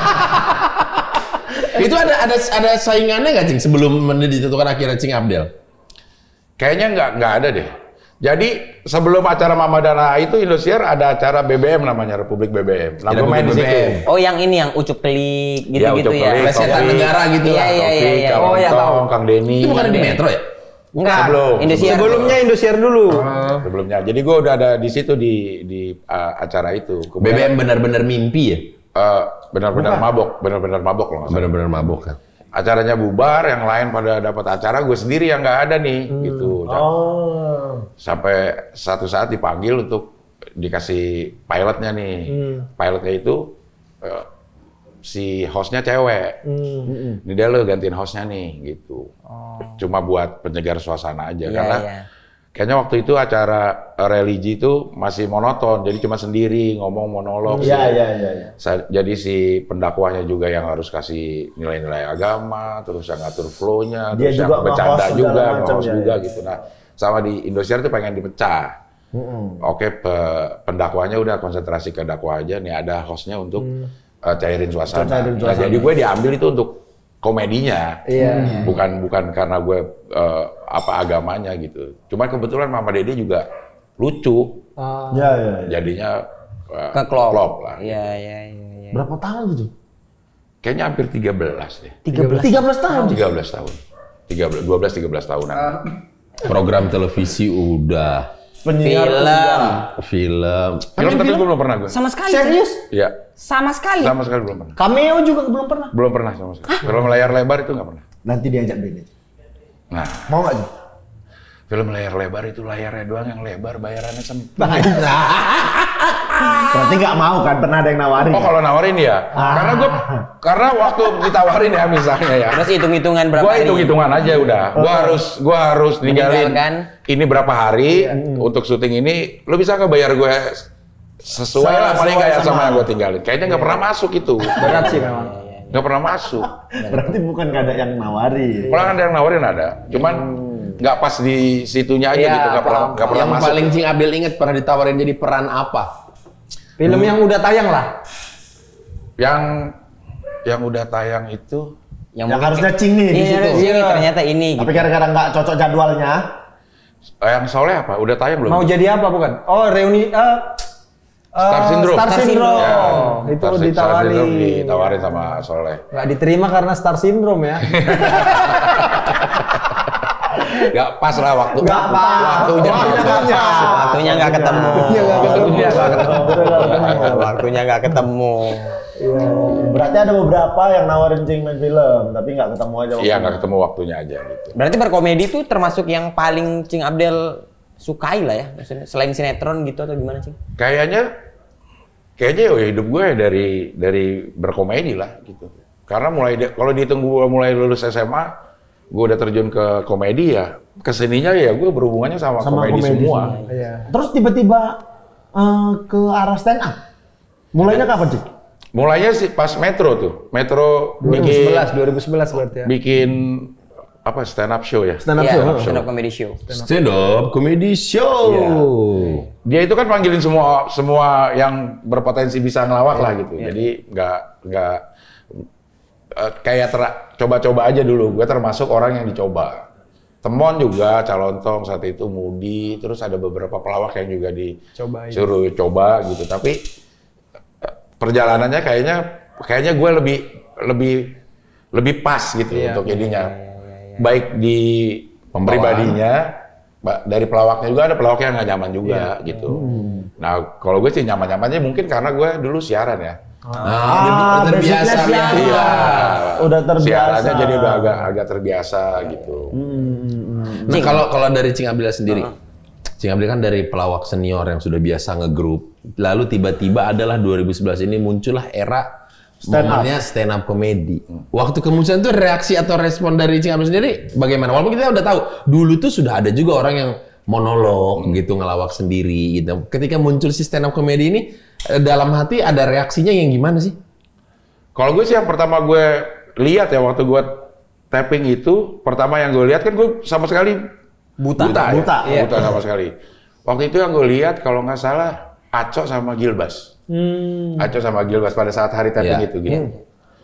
Itu ada saingannya nggak Cing sebelum ditentukan akhirnya Cing Abdel? Kayaknya nggak ada deh. Jadi sebelum acara Mama dan AA itu Indosiar ada acara BBM namanya Republik BBM. Nah, gue main di situ. Oh yang ini yang Ucup Klik gitu-gitu ya? Plesetan negara gitu lah. Iya. Oh ya tahu. Kang Denny. Itu bukan di Metro ya? Enggak, Indosiar. Sebelumnya Indosiar dulu. Sebelumnya. Jadi gue udah ada di situ di acara itu. BBM benar-benar mimpi ya? Benar-benar mabok loh. Benar-benar mabok kan? Acaranya bubar, yang lain pada dapat acara, gue sendiri yang nggak ada nih, gitu. Sampai satu saat dipanggil untuk dikasih pilotnya nih. Pilotnya itu si hostnya cewek. Ini dia lo gantiin hostnya nih, gitu. Cuma buat penyegar suasana aja, karena kayaknya waktu itu acara religi itu masih monoton, jadi cuma sendiri ngomong monolog. Iya. Jadi si pendakwahnya juga yang harus kasih nilai-nilai agama, terus yang ngatur flow-nya, terus yang bercanda juga, nge-host juga gitu. Nah, sama di Indosiar tuh pengen dipecah. Oke, pendakwahnya udah konsentrasi ke dakwah aja, nih ada hostnya untuk cairin suasana. Nah, jadi gue diambil itu untuk komedinya, bukan karena gue agamanya gitu. Cuma kebetulan Mama Dede juga lucu, jadinya klop lah. Iya. Berapa tahun itu? Kayaknya hampir 13 deh. 13 tahun? 13 tahun. 12-13 tahunan. Program televisi udah. Film. Tapi gue belum pernah gue. Sama sekali. Serius? Iya. Sama sekali belum pernah. Cameo juga belum pernah? Belum pernah sama sekali. Film layar lebar itu nggak pernah. Nanti diajak Benny. Nah, Mau nggak sih? film layar lebar itu layarnya doang yang lebar, bayarannya sempit. Berarti nggak mau kan? Pernah ada yang nawarin? Oh, kalau nawarin ya. Karena waktu ditawarin ya misalnya ya. Terus hitung-hitungan berapa Gua hari? hitung-hitungan aja udah. Gua harus ninggalin ini berapa hari untuk syuting ini. Lu bisa nggak bayar gue sesuai lah paling kayak sama yang gue tinggalin. Kayaknya nggak pernah masuk itu. Berat sih memang. Nggak pernah masuk. Berarti bukan nggak ada yang nawarin. Kalau ada yang nawarin ada. Cuman nggak pas di situnya aja gitu. Nggak pernah Yang masuk. paling Cing Abdel inget pernah ditawarin jadi peran apa? Film yang udah tayang lah. Yang udah tayang itu Yang harusnya Cing nih di situ. Ternyata ini. Tapi gara-gara nggak cocok jadwalnya. yang Soleh apa? Udah tayang belum? Mau jadi apa bukan? Oh, reuni Star Syndrome. Star Syndrome. Ya, Itu Star ditawarin. Syndrome ditawarin sama Soleh. Nggak diterima karena Star Syndrome ya. Nggak pas lah waktu. Nggak pas. Waktunya nggak ketemu. Waktunya nggak ketemu. Iya. Berarti ada beberapa yang nawarin Cing main film, tapi nggak ketemu aja. Iya, nggak ketemu waktunya aja gitu. Berarti berkomedi tuh termasuk yang paling Cing Abdel sukai lah ya, maksudnya selain sinetron gitu atau gimana Cing? Kayaknya hidup gue dari berkomedi lah gitu. Karena kalau dihitung gue mulai lulus SMA, gue udah terjun ke komedi ya. Kesininya ya gue berhubungannya sama komedi semua. Iya. Terus tiba-tiba ke arah stand up. Mulainya kapan Cing? Mulainya sih pas Metro tuh. Metro 2011 berarti ya. bikin apa stand up show ya? Stand up Iya, show. stand up comedy show. Stand up comedy show. Dia itu kan panggilin semua yang berpotensi bisa ngelawak lah gitu. Jadi nggak kayak coba-coba aja dulu. Gue termasuk orang yang dicoba. Temon juga, Calontong saat itu, Mudi, terus ada beberapa pelawak yang juga disuruh coba gitu. Tapi perjalanannya kayaknya gue lebih pas gitu untuk jadinya. Baik di pribadinya, dari pelawaknya juga ada pelawak yang nggak nyaman juga gitu. Nah kalau gue sih nyaman-nyamannya mungkin karena gue dulu siaran ya. Udah terbiasa basicnya gitu. Iya. Udah terbiasa. Siarannya jadi udah agak terbiasa gitu. Nah kalau dari Cing Abdel sendiri, Cing Abdel kan dari pelawak senior yang sudah biasa ngegrup, lalu tiba-tiba adalah 2011 ini muncullah era stand up comedy. Waktu kemunculan itu reaksi atau respon dari Cing Abdel sendiri bagaimana? Walaupun kita udah tahu dulu tuh sudah ada juga orang yang monolog gitu, ngelawak sendiri gitu. Ketika muncul si stand up comedy ini, dalam hati ada reaksinya yang gimana sih? Kalau gue sih yang pertama gue lihat ya waktu gue tapping itu, pertama yang gue lihat kan gue sama sekali buta sama sekali. Waktu itu yang gue lihat kalau nggak salah Aco sama Gilbas. Aco sama Gilbas pada saat hari tapping itu gitu.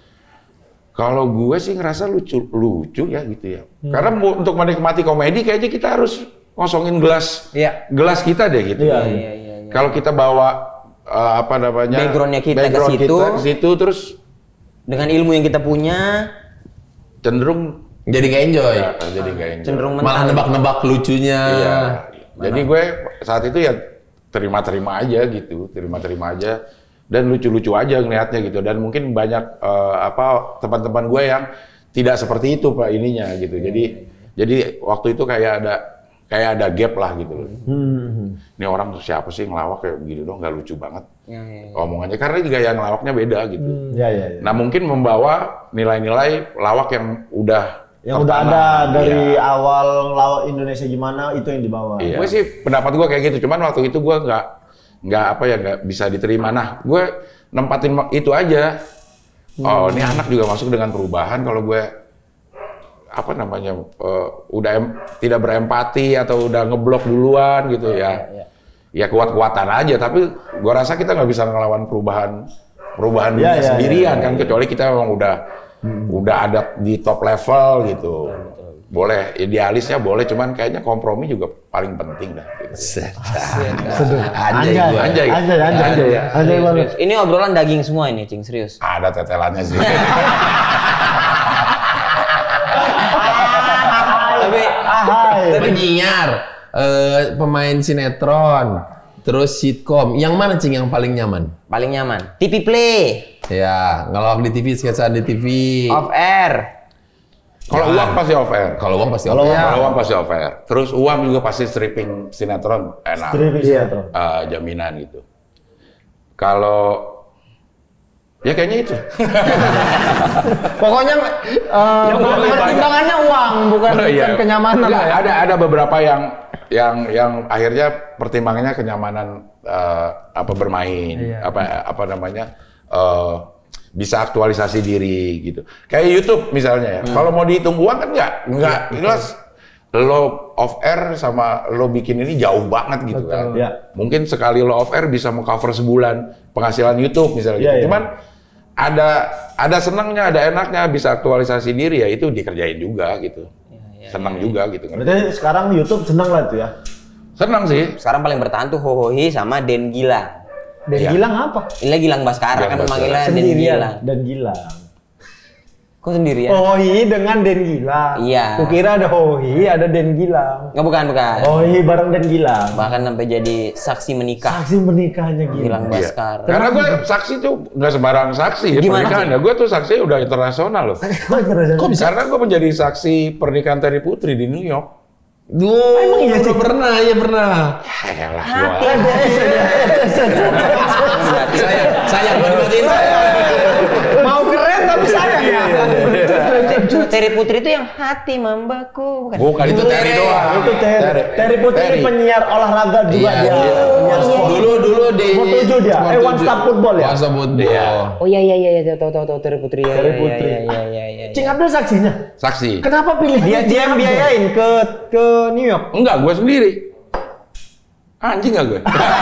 Kalau gue sih ngerasa lucu ya gitu ya. Karena untuk menikmati komedi kayaknya kita harus ngosongin gelas kita deh gitu. Kalau kita bawa backgroundnya kita ke situ terus dengan ilmu yang kita punya cenderung jadi nggak enjoy. Jadi nggak enjoy. Cenderung malah nebak-nebak lucunya. Iya. Jadi gue saat itu ya terima-terima aja gitu, terima-terima aja dan lucu-lucu aja ngelihatnya gitu. Dan mungkin banyak teman-teman gue yang tidak seperti itu Pak ininya gitu. Jadi waktu itu kayak ada gap lah gitu loh. Ini orang siapa sih ngelawak kayak begini dong, nggak lucu banget omongannya. Karena juga yang ngelawaknya beda gitu. Nah mungkin membawa nilai-nilai lawak yang udah ada dari awal ngelawak Indonesia gimana itu yang dibawa. Iya. Gue sih pendapat gue kayak gitu. Cuman waktu itu gue nggak bisa diterima. Nah gue nempatin itu aja. Oh ini anak juga masuk dengan perubahan. Kalau gue udah tidak berempati atau udah ngeblok duluan gitu ya kuat-kuatan aja, tapi gua rasa kita nggak bisa ngelawan perubahan dunia sendirian kan, kecuali kita memang udah ada di top level gitu. Boleh idealisnya boleh, cuman kayaknya kompromi juga paling penting dah gitu. Anjay banget. Ini obrolan daging semua ini Cing, serius. Ada tetelannya sih. Tapi penyiar, pemain sinetron, terus sitkom. Yang mana Cing yang paling nyaman? Paling nyaman. TV Play. Ya, ngelawak di TV, sketsa di TV. Off air. Kalau uang pasti off air. Kalau uang pasti off air. Terus uang juga pasti stripping sinetron enak. Stripping sinetron. Jaminan gitu. Kalau ya kayaknya itu. Pokoknya pertimbangannya uang, bukan kenyamanan. Ada beberapa yang akhirnya pertimbangannya kenyamanan bermain, bisa aktualisasi diri gitu. Kayak YouTube misalnya ya. Kalau mau dihitung uang kan enggak jelas. Lo off air sama lo bikin ini jauh banget gitu kan. Ya. Mungkin sekali lo off air bisa mengcover sebulan penghasilan YouTube misalnya gitu. Cuman ada senangnya, ada enaknya, bisa aktualisasi diri ya itu dikerjain juga gitu. Senang juga gitu kan. Berarti sekarang YouTube senang lah itu ya? Senang sih. Sekarang paling bertahan tuh Hohohi sama Den Gilang. Den Gilang apa? Ini Gilang Baskara kan memanggilnya Den Gilang. Den Gilang. Kok sendirian? Hoi dengan Den Gilang. Iya. Kukira ada Hoi, ada Den Gilang. Nggak, bukan. Hoi bareng Den Gilang. Bahkan sampai jadi saksi menikah. Saksi menikahnya Gilang Gilang. Baskara. Karena gue saksi tuh nggak sembarang saksi ya Gimana pernikahannya. Gue tuh saksi udah internasional loh. Kok bisa? Karena gue menjadi saksi pernikahan Terry Putri di New York. Emang iya sih? Pernah. Yalah, Saya berarti saya. Mau keren tapi sayang ya. Terry Putri itu yang hati membaku. Bukan itu Terry doang. Itu Terry Putri penyiar olahraga juga dia. Penyiar sport. Dulu di Sport 7 dia. One Stop Football ya? One Stop Football. Oh iya, tahu Terry Putri. Terry Putri. Iya. Cing Abdel saksinya. Saksi. Kenapa pilih Dia yang biayain ke New York. Enggak, gue sendiri. Anjing gak gue?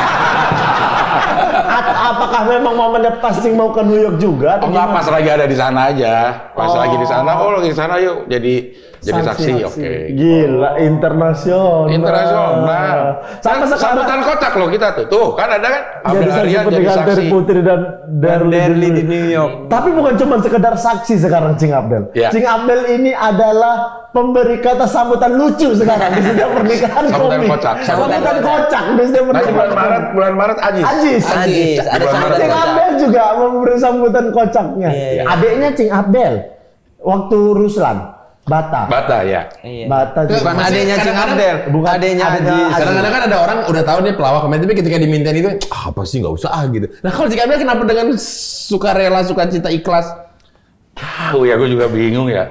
Apakah memang momennya pas Cing mau ke New York juga? Oh enggak, pas lagi ada di sana aja. Pas lagi di sana, lagi di sana yuk jadi saksi. Oke. Gila, internasional. Sama sambutan kocak loh kita tuh. Tuh, kan ada kan? Jadi Abdel Aryan jadi dengan Terry saksi. Putri dan Darli di New York. Tapi bukan cuma sekedar saksi sekarang Cing Abdel. Ya. Cing Abdel ini adalah pemberi kata sambutan lucu sekarang di setiap pernikahan Sambutan komik. kocak. Sambutan kocak di setiap Nanti pernikahan. bulan Maret Ajis. Ajis. Ada Bulan Maret. Cing Abdel juga memberi sambutan kocaknya. Iya. Adiknya Cing Abdel waktu Ruslan Bata. Bata ya. Iya. Bata juga. Bukan adenya Cing Kadang-kadang- Abdel, Bukan adenya adenya Ajis. Ajis. Kadang-kadang kan ada orang udah tahu dia pelawak komen, tapi ketika dimintain itu, apa sih nggak usah gitu. Nah kalau Cing Abdel kenapa dengan sukarela, sukacita, ikhlas? Tahu ya, gue juga bingung ya.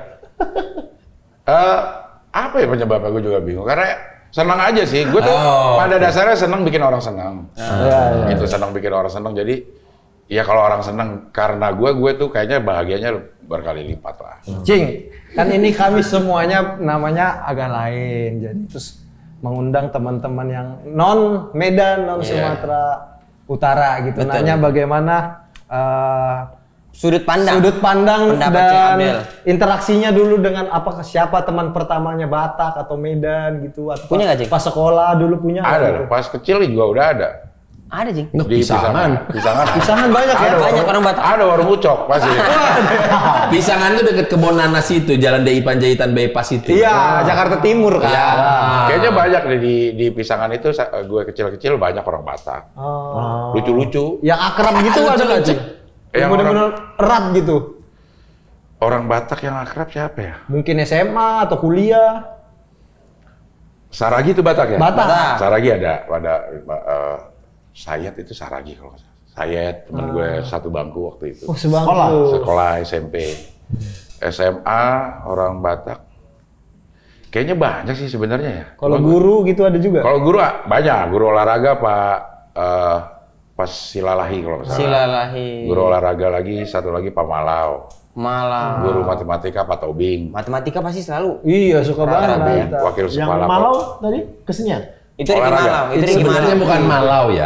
Apa ya penyebabnya, gue juga bingung. Karena senang aja sih. Gue tuh pada dasarnya senang bikin orang senang. Gitu, senang bikin orang senang. Jadi ya kalau orang senang karena gue tuh kayaknya bahagianya berkali lipat lah. Cing, kan ini kami semuanya namanya agak lain. Jadi terus mengundang teman-teman yang non Medan, non Sumatera Utara gitu. Betul. Nanya bagaimana Sudut pandang pendapat Cing dan Abdel. interaksinya dulu dengan siapa teman pertamanya Batak atau Medan gitu, atau Punya nggak, Cing? pas sekolah dulu punya nggak Ada gitu? loh, pas kecil juga udah ada. Ada, Cing. Di Pisangan. Pisangan banyak ya. Banyak orang Batak. Ada warung ucok pasti. Pisangan itu deket kebun nanas itu, Jalan DI Panjaitan Bypass itu. Iya, Jakarta Timur kan. Ya. Kayaknya banyak deh di Pisangan itu, gue kecil-kecil banyak orang Batak. Lucu-lucu. Yang akrab gitu ada nggak Cing? Yang Yang benar-benar erat gitu. Orang Batak yang akrab siapa ya? Mungkin SMA atau kuliah. Saragi itu Batak ya? Batak. Saragi ada Sayat itu Saragi kalau nggak salah. Sayat temen gue satu bangku waktu itu. Oh, sebangku. Sekolah SMP. SMA orang Batak. Kayaknya banyak sih sebenarnya ya. Kalau guru gitu ada juga. Kalau guru banyak, guru olahraga Pak Silalahi kalau nggak salah. Silalahi. Guru olahraga lagi, satu lagi Pak Malau. Malah. Guru matematika Pak Tobing. Matematika pasti selalu. Iya, suka banget. Tobing, kita. wakil Yang kepala. Malau tadi kesenian. Itu Riki Olahraga. Malau. Itu Riki Sebenarnya Malau. bukan Malau ya.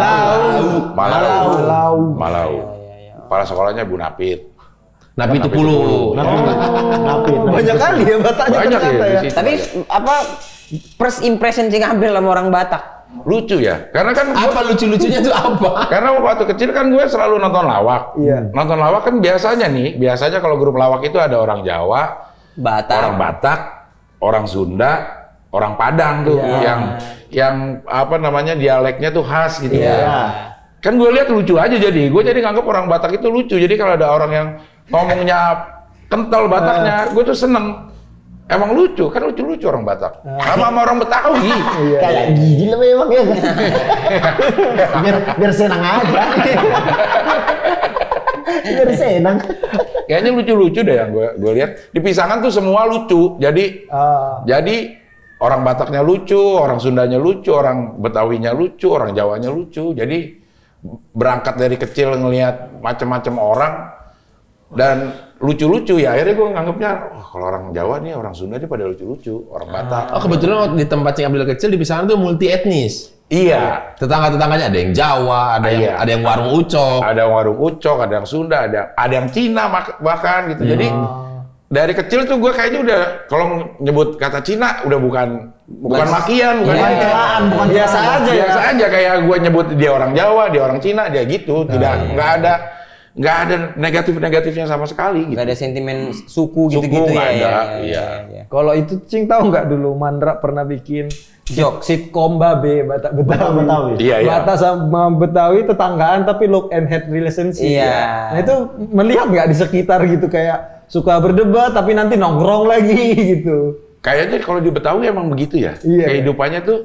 Malau. Kepala sekolahnya Bu Napit. Napi itu puluh. Napi. Banyak kali ya Bataknya Banyak ternyata ya ya. di situ. Tapi apa first impression Cing Abdel sama orang Batak? Lucu ya, karena kan Apa lucu-lucunya itu apa? karena waktu kecil kan gue selalu nonton lawak. Iya. Nonton lawak kan biasanya kalau grup lawak itu ada orang Jawa, Batak. orang Batak, orang Sunda, orang Padang tuh yang apa namanya dialeknya tuh khas gitu ya. Kan gue lihat lucu aja gue jadi nganggap orang Batak itu lucu. Jadi kalau ada orang yang ngomongnya kental Bataknya, gue tuh seneng. Emang lucu, kan lucu-lucu orang Batak. Sama orang Betawi. Kayak gini lah memang ya. biar senang aja. Biar senang. Kayaknya lucu-lucu deh yang gue lihat. Di Pisangan tuh semua lucu. Jadi orang Bataknya lucu, orang Sundanya lucu, orang Betawinya lucu, orang Jawanya lucu. Jadi berangkat dari kecil ngelihat macam-macam orang dan lucu-lucu ya. Akhirnya gue nganggapnya, kalau orang Jawa nih, orang Sunda nih pada lucu-lucu, orang Batak. Oh kebetulan waktu di tempat Cing Abdel kecil di Pisangan itu multi etnis. Iya. Tetangga-tetangganya ada yang Jawa, ada yang warung ucok. Ada warung ucok, ada yang Sunda, ada yang Cina bahkan gitu. Jadi dari kecil tuh gue kayaknya udah kalau nyebut kata Cina udah bukan makian, bukan celaan, bukan biasa aja ya. Biasa aja kayak gue nyebut dia orang Jawa, dia orang Cina, dia gitu. Nggak nggak ada negatifnya sama sekali gitu. Nggak ada sentimen suku gitu-gitu nggak ya. ada, Iya. Kalau itu Cing tahu nggak dulu Mandra pernah bikin sitkom Babe Batak Betawi. Iya, iya. Batak sama Betawi tetanggaan tapi look and head relationship. Iya. Nah itu melihat nggak di sekitar gitu kayak suka berdebat tapi nanti nongkrong lagi gitu. Kayaknya kalau di Betawi emang begitu ya. Iya. Kehidupannya tuh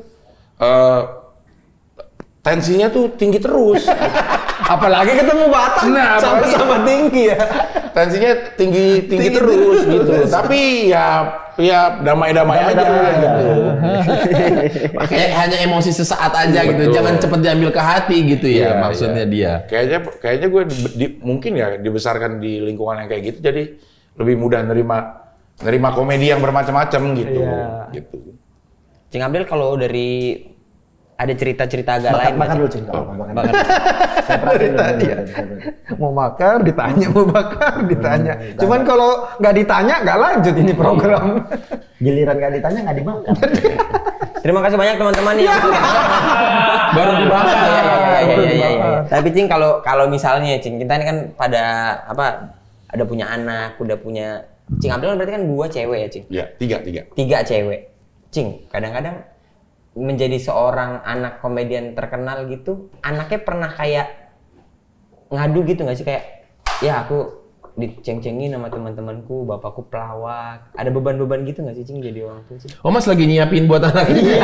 tensinya tuh tinggi terus. Apalagi ketemu Batak sama-sama tinggi ya. Tensinya tinggi terus gitu. Tapi ya damai-damai aja gitu. Kayak hanya emosi sesaat aja gitu. Betul. Jangan cepet diambil ke hati gitu ya Iya, maksudnya dia. Kayaknya gue mungkin ya dibesarkan di lingkungan yang kayak gitu jadi lebih mudah nerima komedi yang bermacam-macam gitu. Iya. Gitu. Cing Abdel kalau dari ada cerita-cerita agak lain. Makan dulu, Cing. Saya perhatiin dulu. Mau bakar ditanya, mau bakar ditanya. Cuman kalau nggak ditanya nggak lanjut ini program. Giliran nggak ditanya nggak dimakan. Terima kasih banyak teman-teman yang Baru dibakar. Iya. Tapi Cing kalau misalnya Cing kita ini kan pada ada punya anak, udah punya Cing Abdel berarti kan 2 cewek ya Cing? Ya, 3. 3 cewek. Cing, kadang-kadang menjadi seorang anak komedian terkenal gitu, anaknya pernah kayak ngadu gitu nggak sih kayak, ya aku diceng-cengin sama teman-temanku, bapakku pelawak. Ada beban-beban gitu nggak sih Cing jadi orang tua Cing? Oh Mas lagi nyiapin buat anaknya.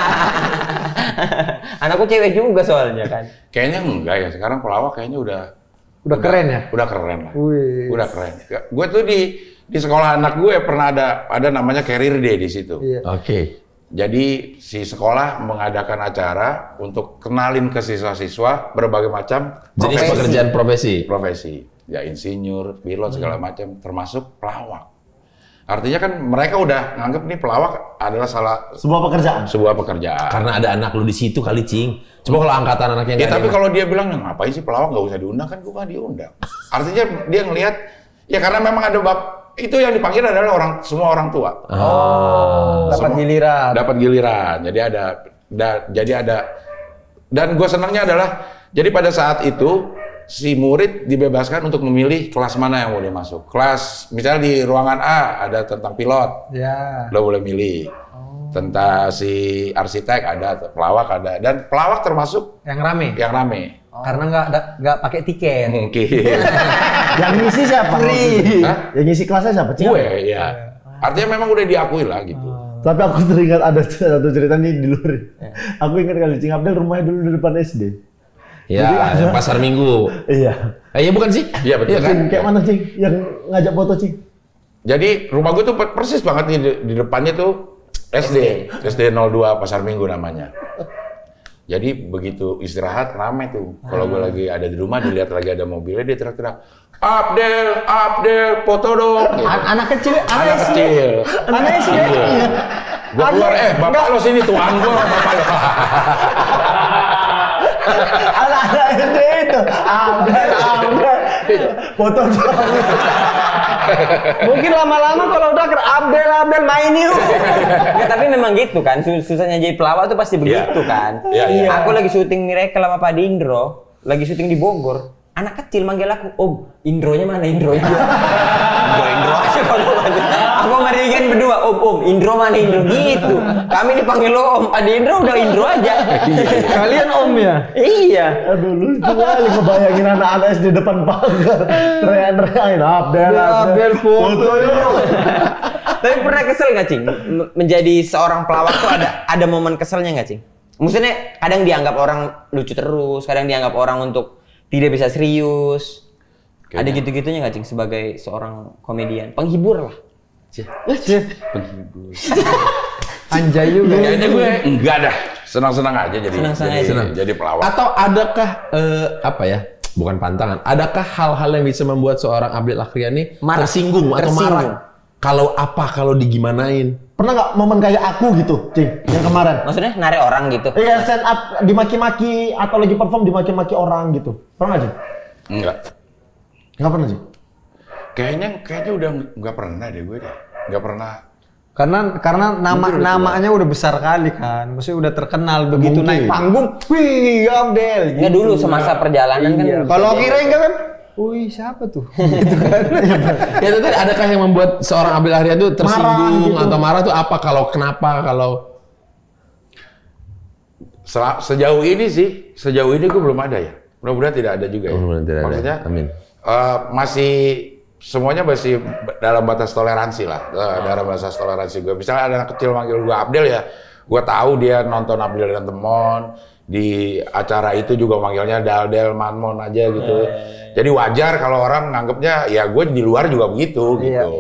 Anakku cewek juga soalnya kan. Kayaknya enggak ya. Sekarang pelawak kayaknya udah Keren ya? Udah keren lah. Wih. Udah keren. Gue tuh di sekolah anak gue pernah ada namanya career day di situ. Iya. Oke. Jadi si sekolah mengadakan acara untuk kenalin ke siswa-siswa berbagai macam Jenis pekerjaan profesi. Ya insinyur, pilot segala macam, termasuk pelawak. Artinya kan mereka udah nganggep nih pelawak adalah sebuah pekerjaan. Karena ada anak lu di situ kali, Cing. Coba kalau angkatan anaknya Ya nggak tapi ada. kalau dia bilang ngapain sih pelawak nggak usah diundang, kan gue nggak diundang. Artinya dia ngelihat ya karena memang ada itu yang dipanggil adalah semua orang tua. Dapat giliran. Dapat giliran. Jadi ada dan gue senangnya adalah jadi pada saat itu si murid dibebaskan untuk memilih kelas mana yang boleh masuk. Kelas misalnya di ruangan A ada tentang pilot. Ya. Lo boleh milih. Tentang si arsitek ada, pelawak ada, dan pelawak termasuk Yang rame. Karena nggak pakai tiket. Mungkin. Yang ngisi siapa? Hah? Yang ngisi kelasnya siapa? Cing? Gue ya. Artinya memang udah diakui lah gitu. Tapi aku teringat ada satu cerita nih di luar. Aku ingat kali Cing Abdel rumahnya dulu di depan SD. Ya, yang pasar Minggu. Iya. Iya bukan sih? Iya betul. Iya kan? Cing, kayak mana Cing? Yang ngajak foto Cing? Jadi rumah gue tuh persis banget nih di depannya tuh SD 02 Pasar Minggu namanya. Jadi begitu istirahat rame tuh. Kalau gue lagi ada di rumah dilihat lagi ada mobilnya dia teriak-teriak, Abdel, foto dong. Gitu. Anak kecil, Anak kecil. Anak SD. Iya. Gue keluar, bapak lo sini tuan gue, bapak lo. Anak SD itu. Abdel. Foto dong. Mungkin lama-lama kalau udah Abdel main yuk. Ya, tapi memang gitu kan, susahnya jadi pelawak tuh pasti begitu kan. Iya. Aku lagi syuting Miracle sama Pak Indro, lagi syuting di Bogor. Anak kecil manggil aku, Om, Indronya mana Indronya? Indro aja kalau manggil. Aku sama Regen berdua, Om, Indro mana Indro? Gitu. Kami dipanggil lo Om, ada Indro udah Indro aja. Kalian om ya? Iya. Aduh lucu kali ngebayangin anak-anak SD depan pagar. Teriak-teriakin Abdel foto dong. Tapi pernah kesel nggak Cing? Menjadi seorang pelawak tuh ada momen keselnya nggak Cing? Maksudnya kadang dianggap orang lucu terus, kadang dianggap orang untuk tidak bisa serius. Ada gitu-gitunya nggak Cing sebagai seorang komedian? Penghibur lah. Penghibur. Anjay juga. Kayaknya gue enggak dah. Senang-senang aja Senang-senang aja. jadi pelawak. Atau adakah bukan pantangan. Adakah hal-hal yang bisa membuat seorang Abdel Akhriani Marah. tersinggung atau Tersinggung. marah? Kalau digimanain? Pernah nggak momen kayak aku gitu, Cing? Yang kemarin. Maksudnya narik orang gitu? Iya, stand up dimaki-maki atau lagi perform dimaki-maki orang gitu. Pernah nggak, Cing? Enggak. Nggak pernah, Cing? Kayaknya udah nggak pernah deh gue deh. Nggak pernah. Karena namanya udah besar kali kan. Maksudnya udah terkenal begitu Mungkin. naik panggung. Wih, Abdel. Nggak dulu semasa perjalanan kan. Iya. Kalau kira enggak kan? wih siapa tuh? Ya itu tadi adakah yang membuat seorang Abdel Aryan tuh tersinggung atau marah tuh apa kenapa kalau Sejauh ini gue belum ada ya. Mudah-mudahan tidak ada juga ya. Mudah-mudahan tidak ada. Maksudnya, Amin. semuanya masih dalam batas toleransi lah. Dalam batas toleransi gue. Misalnya ada anak kecil manggil gue Abdel ya, gue tahu dia nonton Abdel dan Temon. Di acara itu juga manggilnya Daldel, Manmon aja gitu. Jadi wajar kalau orang nganggapnya, ya gue di luar juga begitu gitu.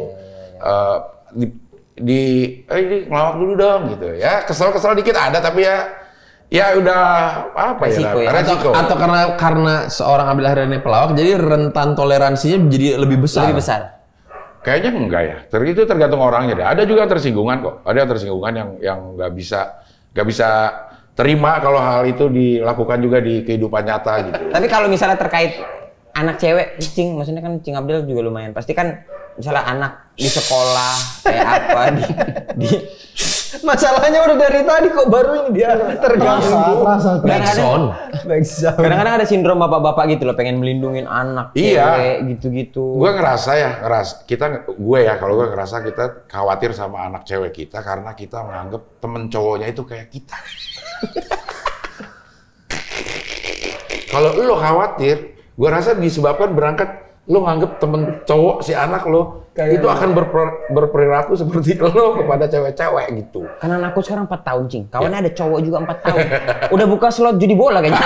Ini ngelawak dulu dong gitu. Ya kesel-kesel dikit ada, tapi ya udah apa resiko ya? Resiko. Atau karena seorang Abdel Aryan ini pelawak, jadi rentan toleransinya jadi lebih besar. Lebih besar. Kayaknya enggak ya. Itu tergantung orangnya deh. Ada juga yang tersinggungan kok. Ada yang tersinggungan yang nggak bisa terima kalau hal itu dilakukan juga di kehidupan nyata gitu. Tapi kalau misalnya terkait anak cewek, Cing, maksudnya kan Cing Abdel juga lumayan. Pasti kan misalnya anak di sekolah kayak apa di Masalahnya udah dari tadi kok baru ini dia terganggu. Kadang-kadang ada sindrom bapak-bapak gitu loh, pengen melindungin anak cewek gitu-gitu. Gue ngerasa kalau gue ngerasa kita khawatir sama anak cewek kita karena kita menganggap temen cowoknya itu kayak kita. Kalau lo khawatir, gue rasa disebabkan berangkat lo nganggep temen cowok si anak lo itu akan berperilaku seperti lo kepada cewek-cewek gitu. Karena anakku sekarang 4 tahun, Cing. Kawannya ada cowok juga 4 tahun. Udah buka slot judi bola kayaknya.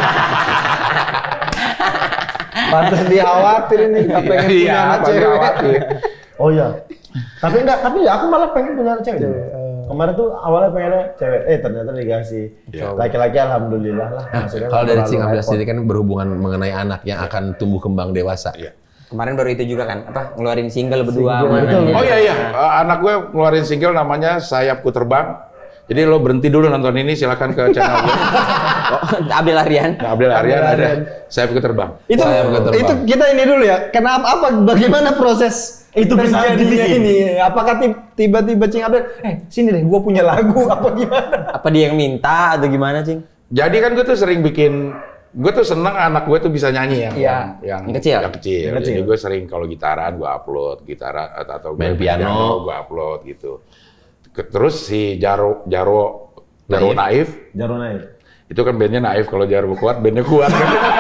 Pantes dia khawatir ini, nggak pengen punya anak cewek. Oh iya. Tapi aku malah pengen punya anak cewek. Kemarin tuh awalnya pengennya cewek, ternyata dikasih laki-laki, alhamdulillah lah. Kalau dari Cing Abdel sendiri kan berhubungan mengenai anak yang akan tumbuh kembang dewasa. Kemarin baru itu juga kan, ngeluarin single berdua. Oh iya, anak gue ngeluarin single namanya Sayapku Terbang. Jadi lo berhenti dulu nonton ini, silakan ke channel gue. Abdel Aryan. Abdel Aryan ada Sayapku Terbang. Itu kita ini dulu ya. Bagaimana proses itu terjadinya ini? Apakah tiba-tiba Cing Abdel, sini deh, gue punya lagu apa gimana? Apa dia yang minta atau gimana, Cing? Jadi kan gue tuh sering gue tuh seneng anak gue tuh bisa nyanyi yang kecil. Jadi gue sering kalau gitaran gue upload, atau main piano gue upload gitu. Terus si Jaro Naif. Itu kan bandnya Naif, kalau Jaro kuat, bandnya kuat.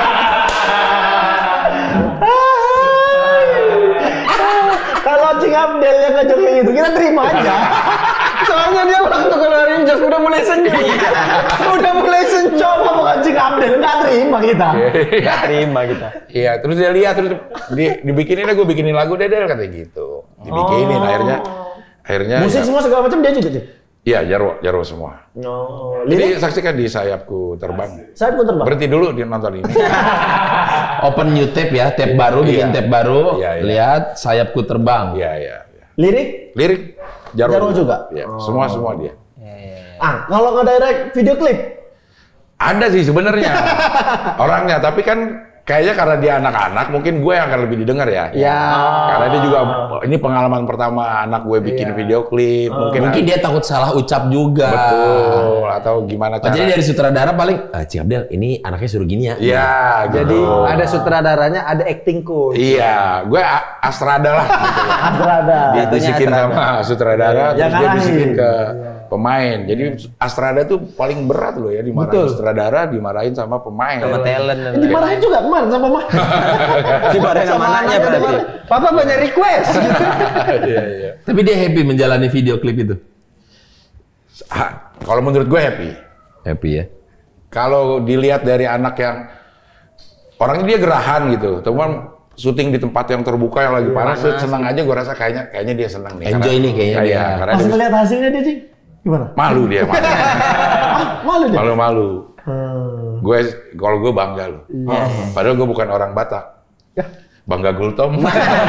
Kalau Cing Abdel yang ngajak kayak gitu, kita terima aja. Soalnya dia waktu keluarin Jos udah mulai senyum. Udah mulai coba bukan Cing Abdel, nggak terima kita. Iya, terus dia lihat, terus dibikinin, gue bikinin lagu Dedel katanya gitu. Dibikinin akhirnya musik semua segala macam dia juga, Cing? Iya, Jarwo semua. Jadi saksikan di Sayapku Terbang. Sayapku Terbang. Berhenti dulu dia nonton ini. Open new tape ya, tape baru, bikin tape baru. Lihat Sayapku Terbang. Iya. Lirik Jarwo juga. Iya, semua dia. Kalau nge-direct video klip? Ada sih sebenarnya orangnya, tapi kan kayaknya karena dia anak-anak, mungkin gue yang akan lebih didengar ya. Karena dia juga, ini pengalaman pertama anak gue bikin video klip. Mungkin dia takut salah ucap juga. Betul, atau gimana cara. Jadi dari sutradara paling, Cing Abdel, ini anaknya suruh gini ya. Iya, jadi ada sutradaranya, ada acting coach. Iya, gue Astrada lah. Gitu. Astrada. Dibisikin sama sutradara, terus dia bisikin ke pemain. Jadi Astrada tuh paling berat loh ya, dimarahin sutradara, dimarahin sama pemain. Sama talent. Dimarahin juga kemarin sama pemain. Dimarahin sama anaknya berarti. Papa banyak request. Iya. Tapi dia happy menjalani video klip itu? Kalau menurut gue happy. Happy ya? Kalau dilihat dari anak yang orangnya dia gerahan gitu, teman syuting di tempat yang terbuka yang lagi panas, senang aja. Gue rasa kayaknya dia senang nih. Enjoy nih kayaknya. Karena pas ngeliat hasilnya dia, Cing, gimana? Malu dia. Malu dia? Malu. Kalau gue bangga loh. Padahal gue bukan orang Batak. Bangga Gultom.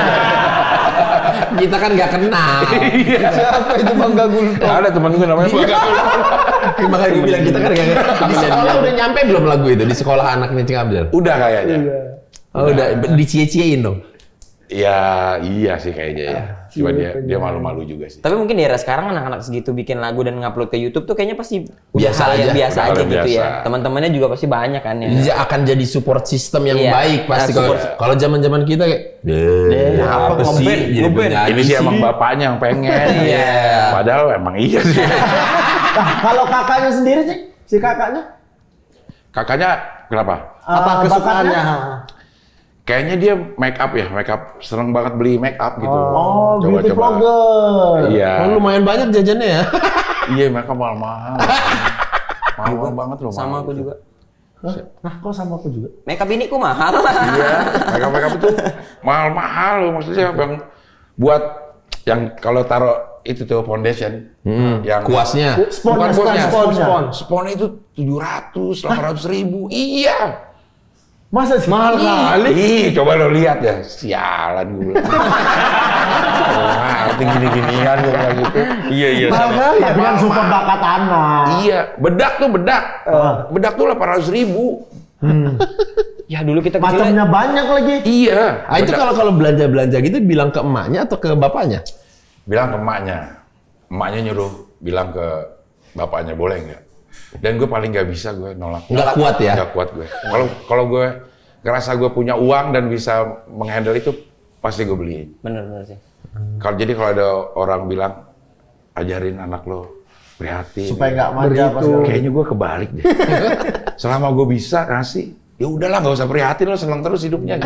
Kita kan nggak kenal. Siapa itu Bangga Gultom? Ada temen gue namanya Bangga Gultom. Makanya gue bilang kita kan nggak kenal. Di sekolah udah nyampe belum lagu itu? Di sekolah anaknya Cing Abdel? Udah kayaknya. Oh, udah dicie-ciein dong? Iya sih kayaknya ya. Cuma dia malu-malu juga sih. Tapi mungkin di era sekarang anak-anak segitu bikin lagu dan ngupload ke YouTube tuh kayaknya pasti Biasa hal yang aja. biasa Udah aja hal gitu ya. biasa. Teman-temannya juga pasti banyak kan ya. Dia akan jadi support system yang Iya. baik pasti. Kalau zaman-zaman kita kayak, apa sih? ngeband, Jadi ngeband. penyanyi Ini sih emang bapaknya yang pengen. Iya. Padahal emang iya sih. Nah, kalau kakaknya sendiri sih, si kakaknya Kakaknya kenapa? Apa kesukaannya? Kayaknya dia make up ya, seneng banget beli make up gitu. Oh, beauty Coba-coba. vlogger. Iya. Oh, lumayan banyak jajannya ya. Iya, make up mahal-mahal. Mahal banget loh. Sama mahal aku gitu. juga. Nah, kok sama aku juga? Makeup ini ku mahal. Iya, make up itu mahal-mahal loh, maksudnya bang. Buat yang kalau taruh itu tuh foundation, yang Kuasnya. bukan kuasnya, Sponnya. Spon itu 700, 800 ribu. Iya. Masa sih? Mahal kali. Ih, coba lo lihat ya. Sialan gue. Ngerti gini-ginian gue bilang gitu. Iya, iya. Mahal, tapi kan super bakat anak. Iya, bedak tuh bedak. Bedak tuh 800 ribu. Ya dulu kita kecil. Macamnya banyak lagi. Iya. Ah, itu bedak. kalau belanja-belanja gitu bilang ke emaknya atau ke bapaknya? Bilang ke emaknya. Emaknya nyuruh bilang ke bapaknya, boleh nggak? Dan gue paling nggak bisa gue nolak. Nggak kuat ya? Nggak kuat gue. Kalau gue ngerasa gue punya uang dan bisa menghandle itu, pasti gue beliin. Bener sih. Jadi kalau ada orang bilang, ajarin anak lo prihatin. Supaya nggak manja pas Kayaknya gue kebalik deh. Selama gue bisa ngasih, ya udahlah nggak usah prihatin, lo seneng terus hidupnya.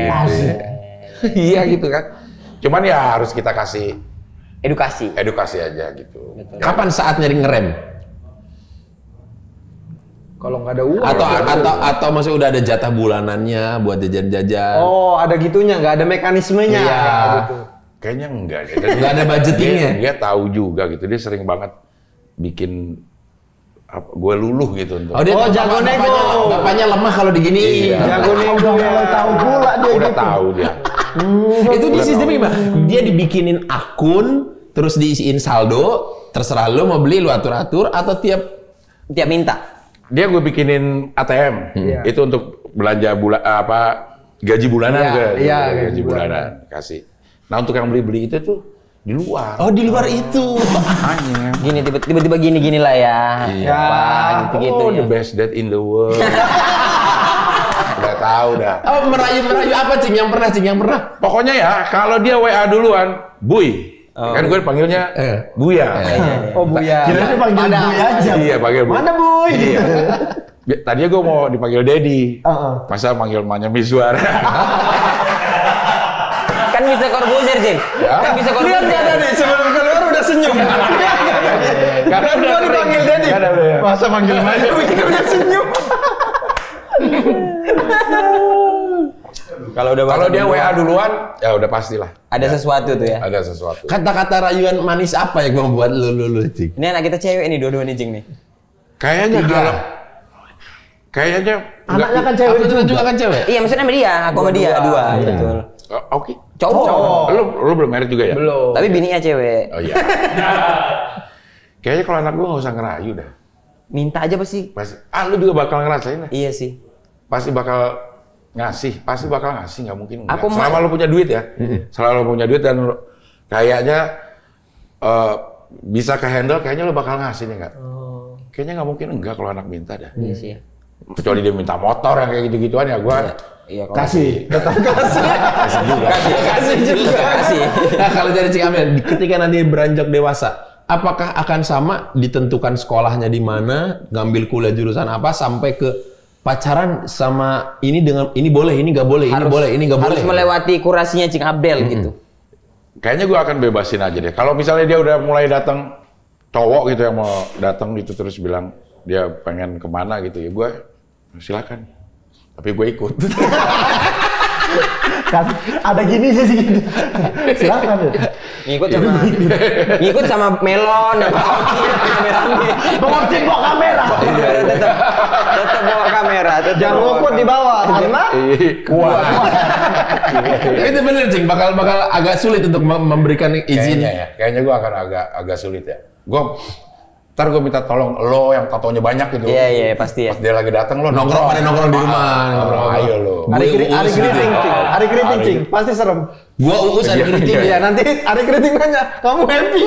Iya gitu kan. Cuman ya harus kita kasih Edukasi. aja gitu. Kapan saatnya ngerem? Kalau nggak ada uang. Atau masih udah ada jatah bulanannya buat jajan-jajan. Oh, ada gitunya, nggak ada mekanismenya. Iya. kayak gitu. Kayaknya enggak deh. Nggak ada budgetingnya. Dia tahu juga gitu. Dia sering banget bikin gue luluh gitu untuk. Oh, dia Oh, jago nego. Bapaknya lemah kalau diginiin. Iya. Jago nih udah mulai tahu pula dia udah gitu. tahu dia. Itu di sistemnya gimana? Dia dibikinin akun, terus diisiin saldo, terserah lo mau beli, lo atur-atur, atau tiap minta. Dia gue bikinin ATM. Iya. Itu untuk belanja gaji bulanan Iya, gue. iya, gaji gaji bulanan kasih. Nah, untuk yang beli-beli itu tuh di luar. Oh, di luar itu. Makanya. Gini tiba-tiba gini lah ya. Iya. Gitu-gitu Oh, ya. the best dad in the world. Udah tahu dah. Oh, merayu-merayu apa, Cing? Yang pernah? Pokoknya ya, kalau dia WA duluan, Buy. Kan gue panggilnya Buya. Oh, Buya. Kira dia panggil Boy aja. Iya, panggil Buy. Mana Boy? Iya. Tadinya gue mau dipanggil Daddy. Heeh. Masa panggil emaknya Mizwar. Kan bisa Corbuzier, Jing. Ya. Kan bisa Corbuzier. Lihat nggak tadi sebelum keluar udah senyum. Karena Kan gua dipanggil Daddy. Masa panggil emaknya Kita udah senyum. Kalau dia WA duluan, ya udah pastilah. ada sesuatu tuh ya. Ada sesuatu. Kata-kata rayuan manis apa yang membuat lu, Cing? Ini anak kita cewek nih, dua-dua nih, Jing nih. Kayaknya Anaknya kan cewek Aku juga kan cewek. Iya, maksudnya sama dia, aku sama dia, dua. Betul. Oke. Cowok. Lu belum married juga ya? Belum. Tapi bininya cewek. Oh iya. Kayaknya kalau anak gua nggak usah ngerayu dah. Minta aja pasti. Pasti. Lu juga bakal ngerasain dah. Iya sih. Pasti bakal ngasih, nggak mungkin enggak. Aku Selama lu punya duit ya. Selama lu punya duit dan kayaknya bisa ke-handle, kayaknya lu bakal ngasih nih enggak? Kayaknya nggak mungkin enggak kalau anak minta dah. Iya sih. Kecuali dia minta motor yang kayak gitu-gituan ya gua Iya, Kasih. Tetap kasih. Kasih juga. Kasih. Nah, kalau dari Cing Abdel, ketika nanti beranjak dewasa, apakah akan sama ditentukan sekolahnya di mana, ngambil kuliah jurusan apa, sampai ke pacaran sama ini dengan ini boleh, ini nggak boleh, ini boleh, ini nggak boleh. Harus melewati kurasinya Cing Abdel gitu. Kayaknya gua akan bebasin aja deh. Kalau misalnya dia udah mulai datang cowok gitu yang mau datang gitu terus bilang dia pengen kemana gitu ya, gua silakan. Tapi gue ikut. Kan ada gini sih gini. Silakan. Ngikut sama Melon, rame-rame. Bawa kamera. Tetap bawa kamera. Jangan ngopot di bawah karena Kuat. Itu bener, Cing, bakal agak sulit untuk memberikan izin. Kayaknya ya. Kayaknya gue akan agak sulit ya. Gue ntar gue minta tolong lo yang tatonya banyak gitu. Iya, pasti ya. Pas dia lagi datang lo Nongkrong di rumah. Ayo lo. Hari keriting, Cing. Hari keriting, Cing. Pasti serem. Gua uus hari keriting. Iya, nanti hari keriting nanya, kamu happy?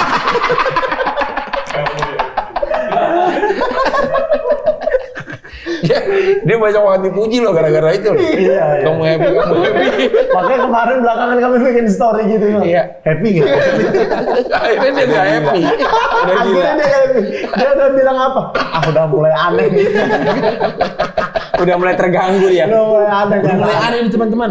Ya, dia banyak banget dipuji loh gara-gara itu loh. Iya. Kamu happy. Makanya kemarin belakangan kami bikin story gitu. Iya. Happy nggak? Akhirnya dia nggak happy. Udah gila. Akhirnya dia happy. Dia udah bilang apa? Udah mulai aneh gitu. Udah mulai terganggu ya. Udah mulai aneh. Udah mulai aneh nih teman-teman.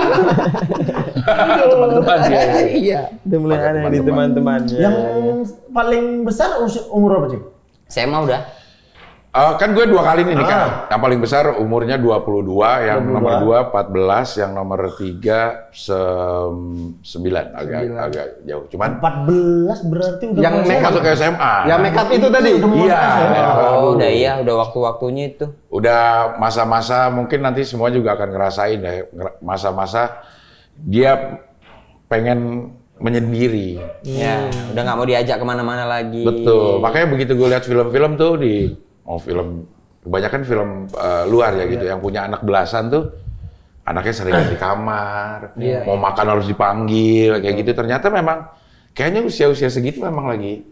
Teman-teman ya. Iya, udah mulai aneh di teman-teman. Yang paling besar umur apa sih? SMA udah. Kan gue 2 kali nih nikah. Yang paling besar umurnya 22, yang nomor 2 14, yang nomor 3 9, agak jauh. Cuman 14 berarti udah Yang mulai masuk ke SMA. Yang make up itu tadi? Iya. Oh, udah waktu-waktunya itu. Udah masa-masa mungkin nanti semua juga akan ngerasain deh masa-masa dia pengen menyendiri. Ya, udah nggak mau diajak kemana-mana lagi. Betul. Makanya begitu gue lihat film-film tuh film kebanyakan film luar ya gitu, yang punya anak belasan tuh anaknya sering di kamar, mau makan harus dipanggil kayak gitu. Ternyata memang kayaknya usia-usia segitu memang lagi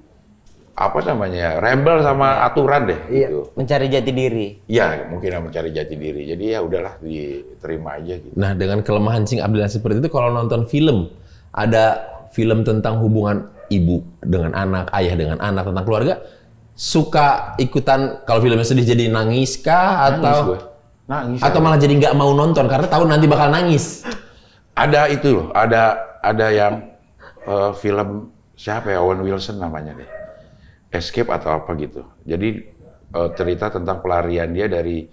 rebel sama aturan deh gitu. Mencari jati diri. Ya mungkin mencari jati diri. Jadi ya udahlah diterima aja gitu. Nah, dengan kelemahan Cing Abdel seperti itu, kalau nonton film, ada film tentang hubungan ibu dengan anak, ayah dengan anak, tentang keluarga, suka ikutan kalau filmnya sedih jadi nangis kah Nangis atau malah jadi nggak mau nonton karena tahu nanti bakal nangis? Ada itu loh, ada yang film siapa ya, Owen Wilson namanya deh, Escape atau apa gitu. Jadi cerita tentang pelarian dia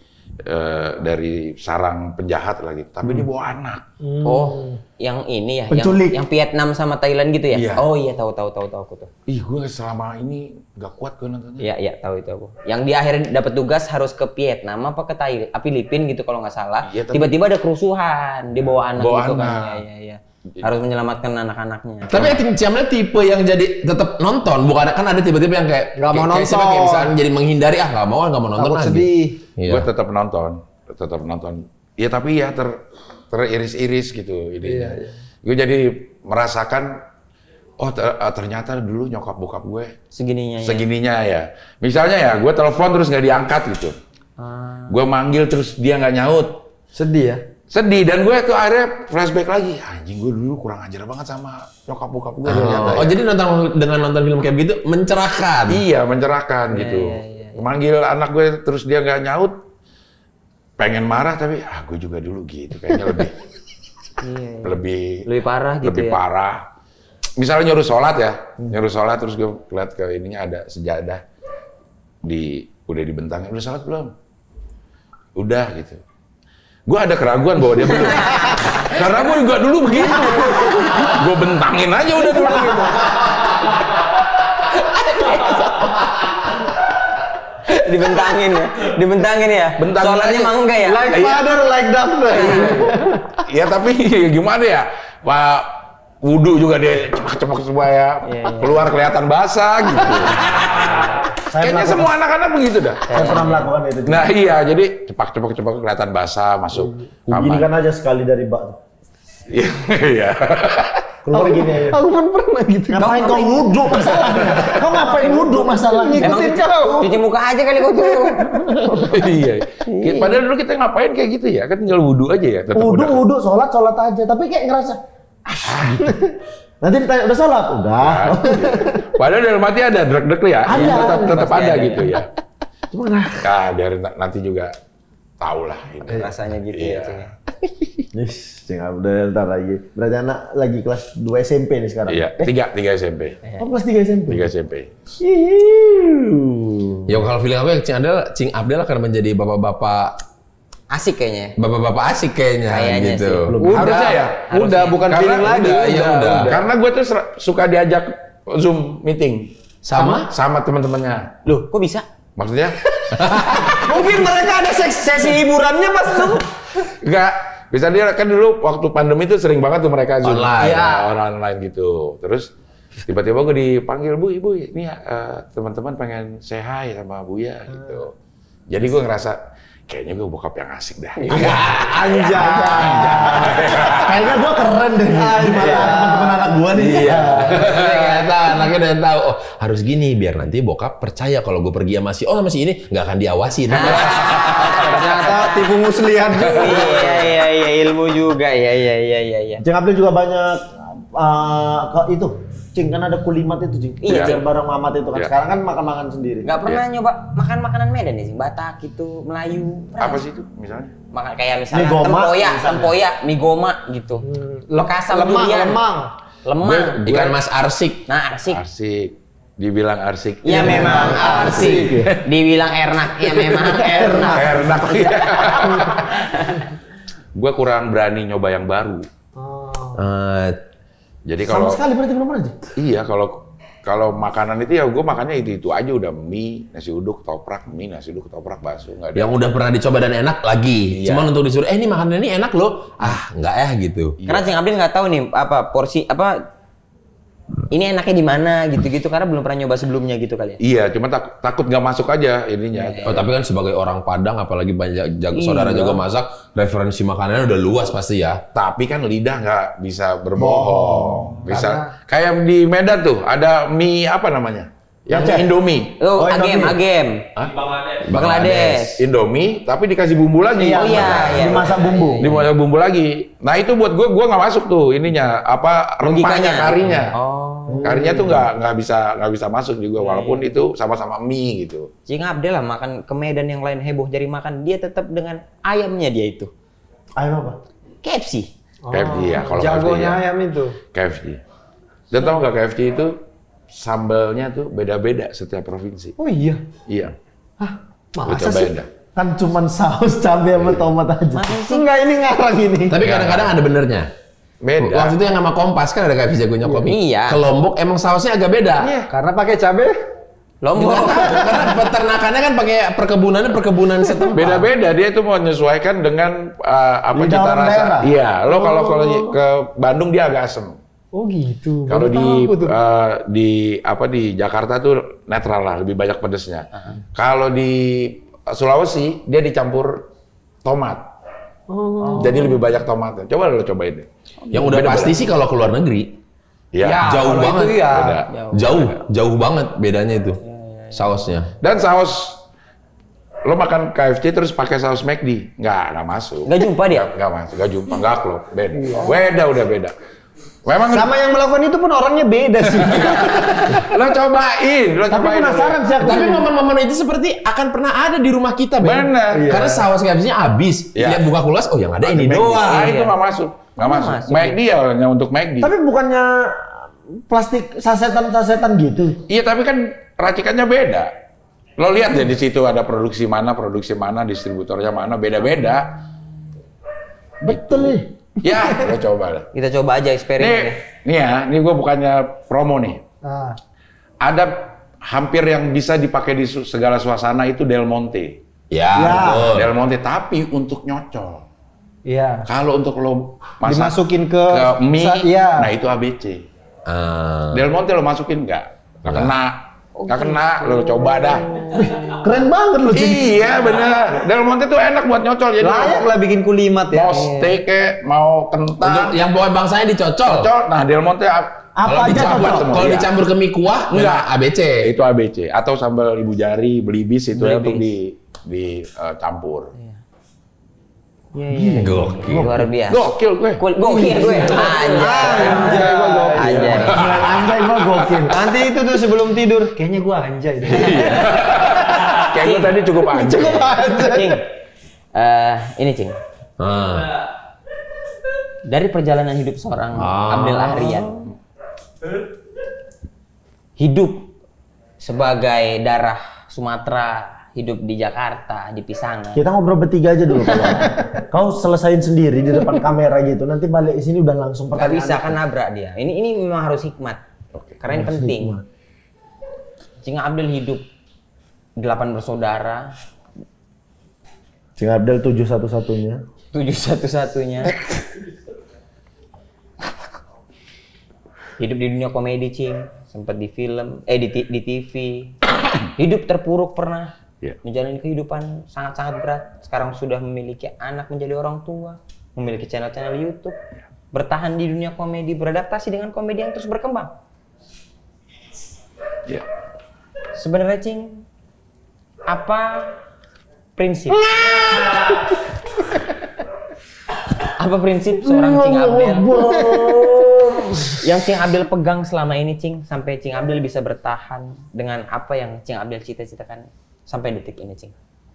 dari sarang penjahat lah gitu. Tapi dia bawa anak. Oh, yang ini ya, Penculik. yang Vietnam sama Thailand gitu ya? Iya. Oh iya, tahu aku tuh. Ih, gue selama ini nggak kuat gue nontonnya. Iya, tahu itu aku. Yang di akhirnya dapat tugas harus ke Vietnam apa ke Thailand, Filipina gitu kalau nggak salah. Iya, tapi- Tiba-tiba ada kerusuhan, dia bawa anak Bawa gitu anak. kan. Iya. Harus menyelamatkan anak-anaknya. Tapi acting Ciamnya tipe yang jadi tetap nonton, bukan kan ada tipe-tipe yang kayak Nggak mau kayak siapa, nonton. kayak misalnya jadi menghindari nggak mau nonton Takut lagi. sedih. Iya. Gue tetap nonton. Ya tapi ya teriris-iris gitu ininya. Gue jadi merasakan, ternyata dulu nyokap bokap gue segininya ya. Misalnya ya, gue telepon terus nggak diangkat gitu. Gue manggil terus dia nggak nyaut. Sedih ya? Sedih, dan gue tuh akhirnya flashback lagi. Anjing, gue dulu kurang ajar banget sama nyokap bokap gue ternyata. Oh, ya. jadi dengan nonton film kayak begitu mencerahkan. Iya, mencerahkan gitu. Manggil anak gue terus dia nggak nyaut, pengen marah tapi gue juga dulu gitu. Kayaknya lebih parah gitu lebih ya. parah. Misalnya nyuruh sholat terus gue lihat ke ininya ada sejadah udah dibentangin, udah sholat belum? Udah gitu. Gue ada keraguan bahwa dia belum. Karena gue juga dulu begitu. Gue bentangin aja udah dulu gitu. Dibentangin ya. Sholatnya mah enggak ya? Like father, like daughter. Ya tapi gimana ya, Pak, wudhu juga dia cepak-cepak supaya keluar kelihatan basah gitu. Kayaknya semua anak-anak begitu dah. Saya pernah melakukan itu. Nah iya, jadi cepak-cepak kelihatan basah masuk Gini kamar. kan aja sekali dari bak. Iya. Keluar gini aja. Aku pun pernah gitu. Ngapain kau wudhu masalahnya? Kau ngapain wudhu masalahnya? Emang cuci muka aja kali kau tuh. Iya. Padahal dulu kita ngapain kayak gitu ya? Kan tinggal wudhu aja ya. Tetap udah. Wudhu, sholat aja. Tapi kayak ngerasa, nanti ditanya, udah sholat? Udah. Padahal dalam hati ada drek-drek ya. Ada. Tetap ada ada. gitu ya. Cuma Dari nanti juga tahu lah ini. Rasanya gitu Iya. ya, Cing. Cing Abdel ntar lagi. Berarti anak lagi kelas 2 SMP nih sekarang. Iya, 3 SMP. Oh, kelas 3 SMP. 3 SMP. Ya kalau feeling aku yang Cing Abdel akan menjadi bapak-bapak Asik kayaknya. bapak-bapak asik kayaknya Kayaknya gitu. sih. Harusnya ya. Udah, bukan Karena feeling lagi. udah. Karena gue tuh suka diajak Zoom meeting Sama? sama teman-temannya. Loh, kok bisa? Maksudnya Mungkin mereka ada sesi hiburannya pas Zoom. enggak, bisa dia kan dulu waktu pandemi itu sering banget tuh mereka Zoom. Online. Iya, online gitu. Terus Tiba-tiba gue dipanggil, Bu, ini teman-teman pengen say hi sama Buya gitu. Jadi gue ngerasa kayaknya gue bokap yang asik dah. Anjay. Kayaknya gua keren deh di mata teman-teman anak gua nih. Iya. Ternyata anaknya udah tahu, oh harus gini biar nanti bokap percaya kalau gue pergi sama si ini nggak akan diawasin. Ternyata tipu muslihat juga. Iya, ilmu juga. Iya. Cing Abdel juga banyak itu. Cing, kan ada kulimat itu, Cing. Iya, Cing, bareng Mamat itu kan. Iya. Sekarang kan makan-makan sendiri. Nggak pernah nyoba makan makanan Medan ya, Cing? Batak gitu, Melayu. Apa sih itu misalnya? Makan kayak misalnya Mie goma, tempoyak, mie goma gitu. Lokasal durian. Lemang. Ikan mas arsik. Nah, arsik. Arsik. Dibilang arsik. Ya memang arsik. Dibilang enak, ya memang enak. Enak. Gue kurang berani nyoba yang baru. Jadi Sama kalau sekali berarti belum pernah, Cing? iya kalau makanan itu ya gue makannya itu aja udah mie, nasi uduk, ketoprak, bakso nggak ada. Yang udah pernah dicoba dan enak lagi. Iya. Cuman untuk disuruh, ini makanan ini enak loh. Nggak gitu. Karena Cing Abdel nggak tahu nih apa porsi apa ini enaknya di mana gitu-gitu karena belum pernah nyoba sebelumnya gitu kali ya. Iya, cuma takut nggak masuk aja ininya. Oh tapi kan sebagai orang Padang, apalagi banyak saudara jago masak, referensi makanannya udah luas pasti ya. Tapi kan lidah nggak bisa berbohong. Bisa kayak di Medan tuh ada mie apa namanya? Yang Indomie. Oh, agem. Hah? Bangladesh. Indomie tapi dikasih bumbu lagi. Oh iya. Dimasak bumbu. Dimasak bumbu lagi. Nah itu buat gue nggak masuk tuh ininya apa rempahnya, karinya. Karinya tuh nggak bisa masuk juga walaupun itu sama-sama mie gitu. Cing Abdel lah makan ke Medan yang lain heboh cari makan, dia tetap dengan ayamnya dia itu. Ayam apa? KFC. KFC ya kalau KFC Jagonya ya. ayam itu. KFC. Dan tau nggak KFC itu sambalnya tuh beda-beda setiap provinsi. Oh iya. Iya. Lu Masa cobain sih? dah. Kan cuman saus cabai sama tomat aja. Enggak, ini ngarang ini. Tapi kadang-kadang ada benernya. Beda. Waktu itu yang sama Kompas kan ada KFC jagonya kopi. Iya. Ke Lombok emang sausnya agak beda. Iya, karena pakai cabai. Lombok. Karena peternakannya kan pakai perkebunan setempat. Beda-beda dia tuh mau menyesuaikan dengan apa Lidah cita orang rasa. daerah. Iya, lo kalau ke Bandung dia agak asem. Oh gitu. Kalau Baru tahu tuh. di Jakarta tuh netral lah, lebih banyak pedesnya. Kalau di Sulawesi dia dicampur tomat. Jadi lebih banyak tomatnya. Coba lo cobain deh. Yang udah Beda-beda. pasti sih kalau ke luar negeri. Ya, jauh kalau banget. itu ya. beda. Jauh banget bedanya itu. Sausnya. Dan saus lo makan KFC terus pakai saus McD, nggak masuk. Nggak jumpa dia? Nggak masuk, nggak jumpa, nggak klop. Beda, udah beda. Memang Sama yang melakukan itu pun orangnya beda sih. lo cobain. Tapi penasaran sih aku. Tapi momen-momen itu seperti akan pernah ada di rumah kita, Ben. Bener. Karena saus KFC-nya habis. Iya. Lihat buka kulkas, oh yang ada ini McD. doang. Ah, itu nggak masuk. Nggak masuk. McD ya hanya untuk McD. Tapi bukannya plastik sasetan gitu. Iya, tapi kan racikannya beda. Lo lihat deh di situ ada produksi mana, distributornya mana, beda-beda. Betul nih. Ya, lo coba lah. Kita coba aja eksperimen. Nih ya, ini gue bukannya promo nih. Ah. Ada hampir yang bisa dipakai di segala suasana itu Del Monte. Ya, betul. Del Monte, tapi untuk nyocol. Iya. Kalau untuk lo masak Dimasukin ke mie, iya. nah itu ABC. Ah. Del Monte lo masukin nggak kena. Nggak kena, lo coba dah. Keren banget lu, Cing. Iya bener. Del Monte tuh enak buat nyocol. Jadi Layak lah bikin kulimat ya. mau steak kek, mau Untuk kentang, yang bawahan bangsanya dicocol. nyocol. Nah Del Monte Apa Kalau aja dicampur, cocok? semua. kalau Iya. dicampur ke mie kuah, Enggak. ABC. itu ABC. Atau sambal ibu jari, belibis itu ya untuk dicampur. Iya. Gokil. Luar biasa. Gokil gue. Gokil gue. Anjay, gua gokil. Anjay. Anjay, gua gokil. Nanti itu tuh sebelum tidur, kayaknya gua anjay deh. Kayak gue tadi cukup aja. Cing. Ini Cing. Ah. Dari perjalanan hidup seorang Abdel Ahrian. Hidup sebagai darah Sumatera, hidup di Jakarta, di Pisangan. Kita ngobrol bertiga aja dulu kalau. Kau selesain sendiri di depan kamera gitu. Nanti balik ke sini udah langsung Gak pertanyaan. bisa kan nabrak dia. Ini memang harus hikmat. Karena ini penting. Cing Abdel hidup 8 bersaudara, Cing Abdel 7 satu-satunya. 7 satu-satunya. Hidup di dunia komedi, Cing. Sempat di film, di TV. Hidup terpuruk pernah. Iya. Menjalani kehidupan sangat-sangat berat. Sekarang sudah memiliki anak, menjadi orang tua. Memiliki channel-channel YouTube. Bertahan di dunia komedi, beradaptasi dengan komedi yang terus berkembang. Iya. Sebenarnya, Cing, apa prinsip? Apa prinsip seorang Cing Abdel yang Cing Abdel pegang selama ini, Cing, sampai Cing Abdel bisa bertahan dengan apa yang Cing Abdel cita-citakan sampai detik ini, Cing?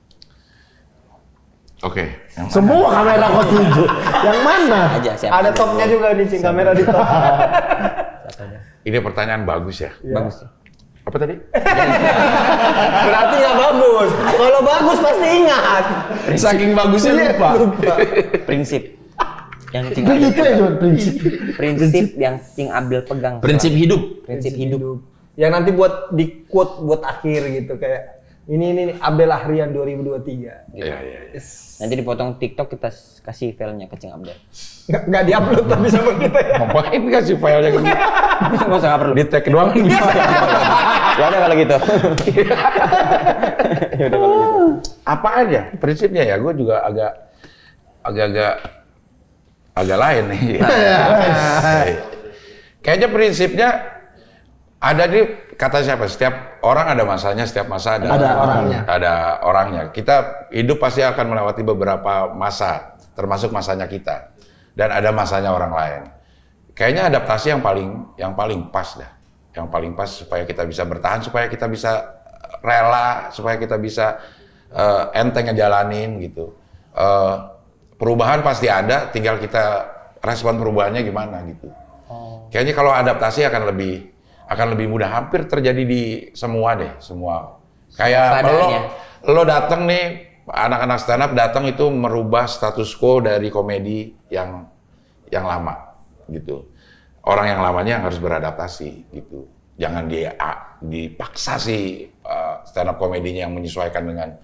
Oke. Yang mana? Semua kamera kau tuju. Yang mana? Aja siapa? Ada topnya juga nih, Cing, kamera di top. Ini pertanyaan bagus ya. Bagus. Cing. Apa tadi? Berarti nggak bagus. Kalau bagus pasti ingat. Saking bagusnya lupa. Prinsip yang Cing Abdel Begitu ya cuman prinsip. prinsip yang Cing Abdel pegang. Prinsip hidup. Prinsip hidup. Yang nanti buat di quote buat akhir gitu kayak ini Abdel Ahrian 2023. Iya. Nanti dipotong TikTok, kita kasih filenya ke Cing Abdel. Nggak diupload tapi sama kita ya. Ngapain kasih filenya gitu? Nggak usah, nggak perlu. Di tag doang bisa. Ya udah kalau gitu. Ya udah kalau gitu. Apaan ya prinsipnya ya? Gue juga agak lain nih. Kayaknya prinsipnya ada di kata siapa? Setiap orang ada masanya, setiap masa ada orangnya. Ada orangnya. Kita hidup pasti akan melewati beberapa masa, termasuk masanya kita. Dan ada masanya orang lain. Kayaknya adaptasi yang paling pas dah. Yang paling pas supaya kita bisa bertahan, supaya kita bisa rela, supaya kita bisa enteng ngejalanin gitu. Perubahan pasti ada, tinggal kita respon perubahannya gimana gitu. Kayaknya kalau adaptasi akan lebih mudah, hampir terjadi di semua deh, semua. Kayak lo datang nih, anak-anak stand up datang itu merubah status quo dari komedi yang lama gitu. Orang yang lamanya yang harus beradaptasi gitu. Jangan dipaksa sih stand up komedinya yang menyesuaikan dengan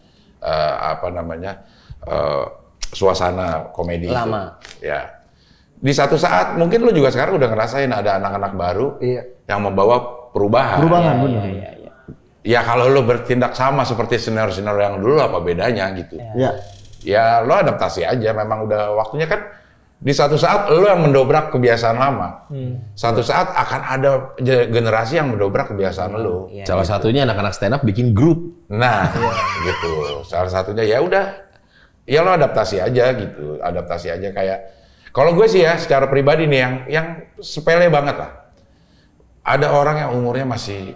suasana komedi lama. Itu. Ya. Di satu saat mungkin lo juga sekarang udah ngerasain ada anak-anak baru yang membawa perubahan. Benar. Iya. Ya kalau lo bertindak sama seperti senior-senior yang dulu apa bedanya gitu. Ya. Ya lo adaptasi aja, memang udah waktunya kan. Di satu saat lo yang mendobrak kebiasaan lama. Satu saat akan ada generasi yang mendobrak kebiasaan lo. Salah satunya anak-anak stand up bikin grup. Nah, gitu. Salah satunya ya udah. Ya lo adaptasi aja gitu. Adaptasi aja kayak kalau gue sih ya secara pribadi nih yang sepele banget lah. Ada orang yang umurnya masih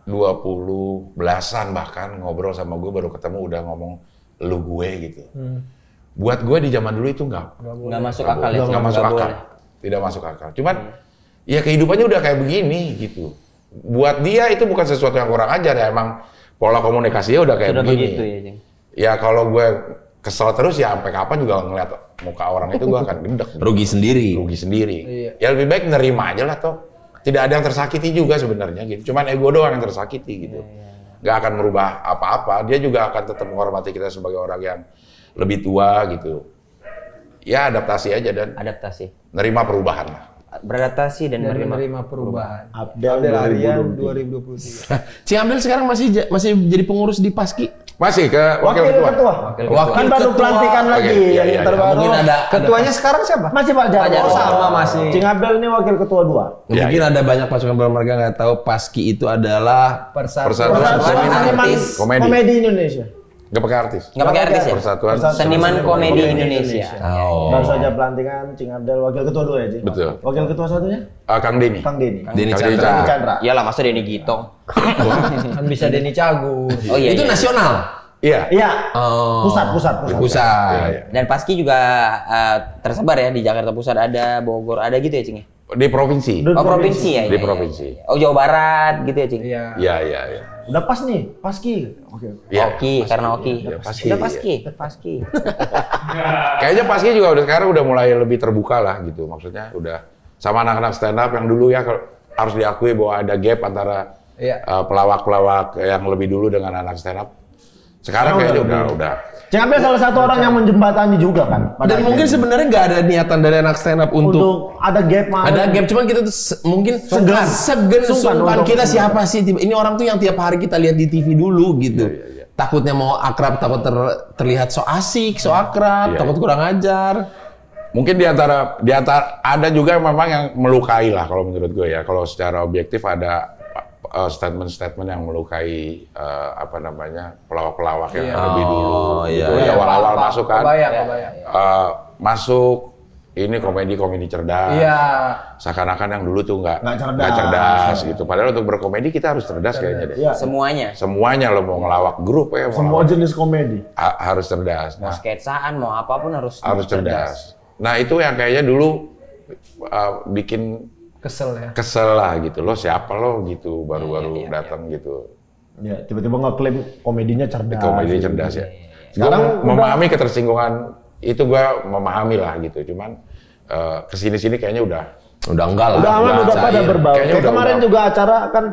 20 belasan bahkan ngobrol sama gue baru ketemu udah ngomong lu gue gitu. Buat gue di zaman dulu itu nggak masuk akal ya. nggak masuk akal. Tidak masuk akal. Cuman ya kehidupannya udah kayak begini gitu. Buat dia itu bukan sesuatu yang kurang ajar ya, emang pola komunikasinya udah kayak Sudah begini. begitu ya, Cing. Ya kalau gue kesel terus ya sampai kapan juga ngeliat muka orang itu gue akan gedek. Rugi sendiri. Ya lebih baik nerima aja lah toh. Tidak ada yang tersakiti juga sebenarnya gitu. Cuman ego doang yang tersakiti gitu. Nggak akan merubah apa-apa. Dia juga akan tetap menghormati kita sebagai orang yang lebih tua gitu. Ya adaptasi aja dan nerima perubahan lah. Beradaptasi dan menerima perubahan. Abdel Ahrian 2023. 2023. Cing Abdel sekarang masih jadi pengurus di Paski. Masih ke wakil ketua. Kan baru pelantikan lagi Oke, yang iya. terbaru. Mungkin ada Ketuanya sekarang siapa? Masih Pak Jarwo. Sama masih. Cing Abdel ini wakil ketua 2. Mungkin ada banyak pasukan bermarga nggak tahu Paski itu adalah Persatuan Seniman Komedi Indonesia. Nggak pakai artis. Nggak pakai artis ya? Persatuan Seniman Komedi Indonesia. Baru saja pelantikan Cing Abdel wakil ketua 2 ya, Cing? Betul. Wakil ketua satunya? Kang Denny. Kang Denny. Denny Kang Chandra. Chandra. Iyalah, masa Denny Gitong. Kan bisa Denny Cagur. Oh iya. Itu iya. nasional. Iya. Iya. Oh. Pusat. Pusat. Iya, iya. Dan Paski juga tersebar ya di Jakarta Pusat ada, Bogor ada gitu ya, Cing? Di provinsi. Oh, provinsi ya? Di iya, provinsi. iya. Oh, Jawa Barat gitu ya, Cing? Iya. Iya. Udah pas nih, Paski. Oke. Iya. Oki, karena Oki. Iya, Paski. Udah Paski. Kayaknya Paski juga sekarang udah mulai lebih terbuka lah gitu. Maksudnya udah sama anak-anak stand up yang dulu ya harus diakui bahwa ada gap antara pelawak-pelawak yang lebih dulu dengan anak stand up. Sekarang kayaknya udah. Cing Abdel salah satu orang yang menjembatani juga kan. Dan mungkin sebenarnya nggak ada niatan dari anak stand up untuk ada gap main. ada gap, cuman kita tuh mungkin Sungkan sungkan untuk- kita siapa sih? Ini orang tuh yang tiap hari kita lihat di TV dulu gitu. Takutnya mau akrab, takut terlihat so asik, so akrab, takut kurang ajar. Mungkin di antara ada juga memang yang melukai lah kalau menurut gue ya. Kalau secara objektif ada statement-statement yang melukai pelawak-pelawak yang lebih dulu. iya, Gitu. iya. Awal-awal masuk kan. Kebayang. Masuk ini komedi cerdas. Iya. Seakan-akan yang dulu tuh nggak cerdas. cerdas gitu. Padahal untuk berkomedi kita harus cerdas kayaknya deh. Iya. Semuanya Semuanya lo mau ngelawak grup ya, Semua jenis komedi. harus cerdas. mau sketsaan mau apapun harus Cerdas. Nah itu yang kayaknya dulu bikin kesel lah gitu. Lo siapa lo gitu baru datang gitu. Ya, tiba-tiba ngeklaim komedinya cerdas. Komedi cerdas ya. Sekarang Gua memahami ketersinggungan itu, gua memahami lah gitu. Cuman kesini-sini kayaknya udah enggak lah. Udah pada cair. berbau. Kayaknya Kayak udah kemarin juga acara kan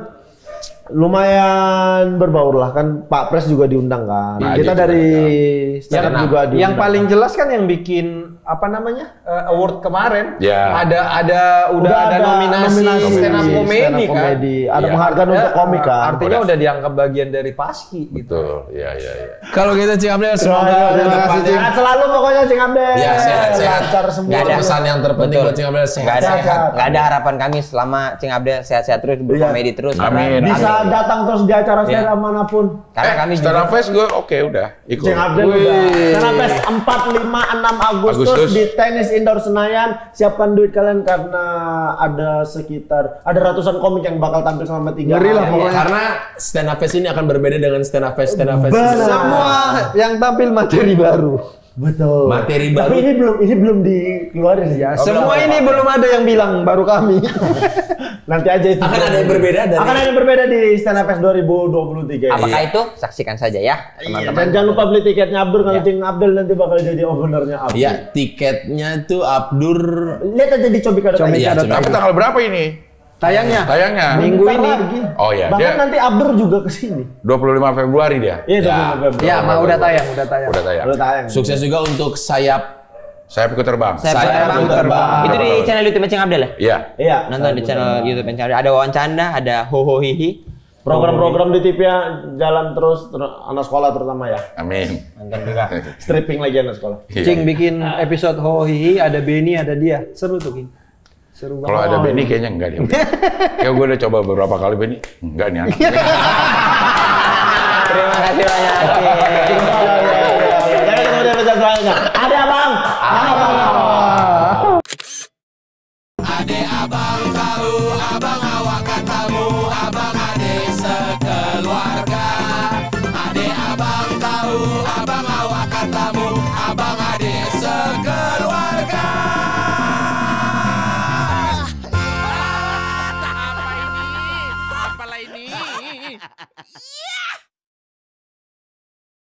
lumayan berbaur lah kan, Pak Pres juga diundang kan. Nah, Kita dia dari juga stand up juga diundang. Yang paling jelas kan yang bikin award kemarin. Ya. Udah ada nominasi stand up comedy kan. Ada penghargaan untuk komik kan. Artinya udah dianggap bagian dari Paski gitu. Betul. Iya. Kalau gitu Cing Abdel semoga Terima kasih, Cing. Sehat selalu pokoknya Cing Abdel. Ya, sehat-sehat. Lancar semua. Nggak ada. pesan yang terpenting buat Cing Abdel sehat. Nggak ada harapan kami selama Cing Abdel sehat-sehat terus berkomedi terus. Amin. Bisa datang terus di acara stand up manapun. Karena kami Stand Up Fest gue oke udah ikut. Cing Abdel udah. Stand up Fest 4, 5, 6 Agustus di Tenis Indoor Senayan. Siapkan duit kalian karena ada ratusan komik yang bakal tampil selama 3 hari. Karena stand up fest ini akan berbeda dengan stand up fest Benar. Semua yang tampil materi baru. Betul. Materi Tapi baru. ini belum dikeluarin ya. Semua ini belum ada yang bilang, baru kami. Nanti aja itu. Akan ada yang berbeda dari Akan ada yang berbeda di Stand Up Fest 2023. Apakah itu? Saksikan saja ya, teman-teman. Dan jangan lupa beli tiketnya Abdur, kalau Cing Abdel nanti bakal jadi ownernya Abdur. ya tiketnya itu Abdur. Lihat aja di Comika.id. Iya, Tapi tanggal berapa ini? Tayangnya minggu Bentar ini. lagi. Oh iya, Bahkan dia nanti Abdur juga kesini. 25 Februari dia. Iya, Ya. 25 Februari. Ya, udah tayang. Udah tayang. Udah tayang. Sukses juga untuk sayap. Saya ikut terbang. Saya terbang. Itu di channel YouTube Cing Abdel ya? Iya. Iya. Nonton di channel YouTube Cing Abdel. Ada wawancara, ada ho hihi. Program-program di TV ya jalan terus anak sekolah terutama ya. Amin. Nonton juga. Stripping lagi anak sekolah. Iya. Cing bikin episode Hohihi, ada Benny, ada dia. Seru tuh, King. Seru Kalau banget. ada Benny kayaknya enggak dia. Kayak gue udah coba beberapa kali Benny. Enggak nih anak.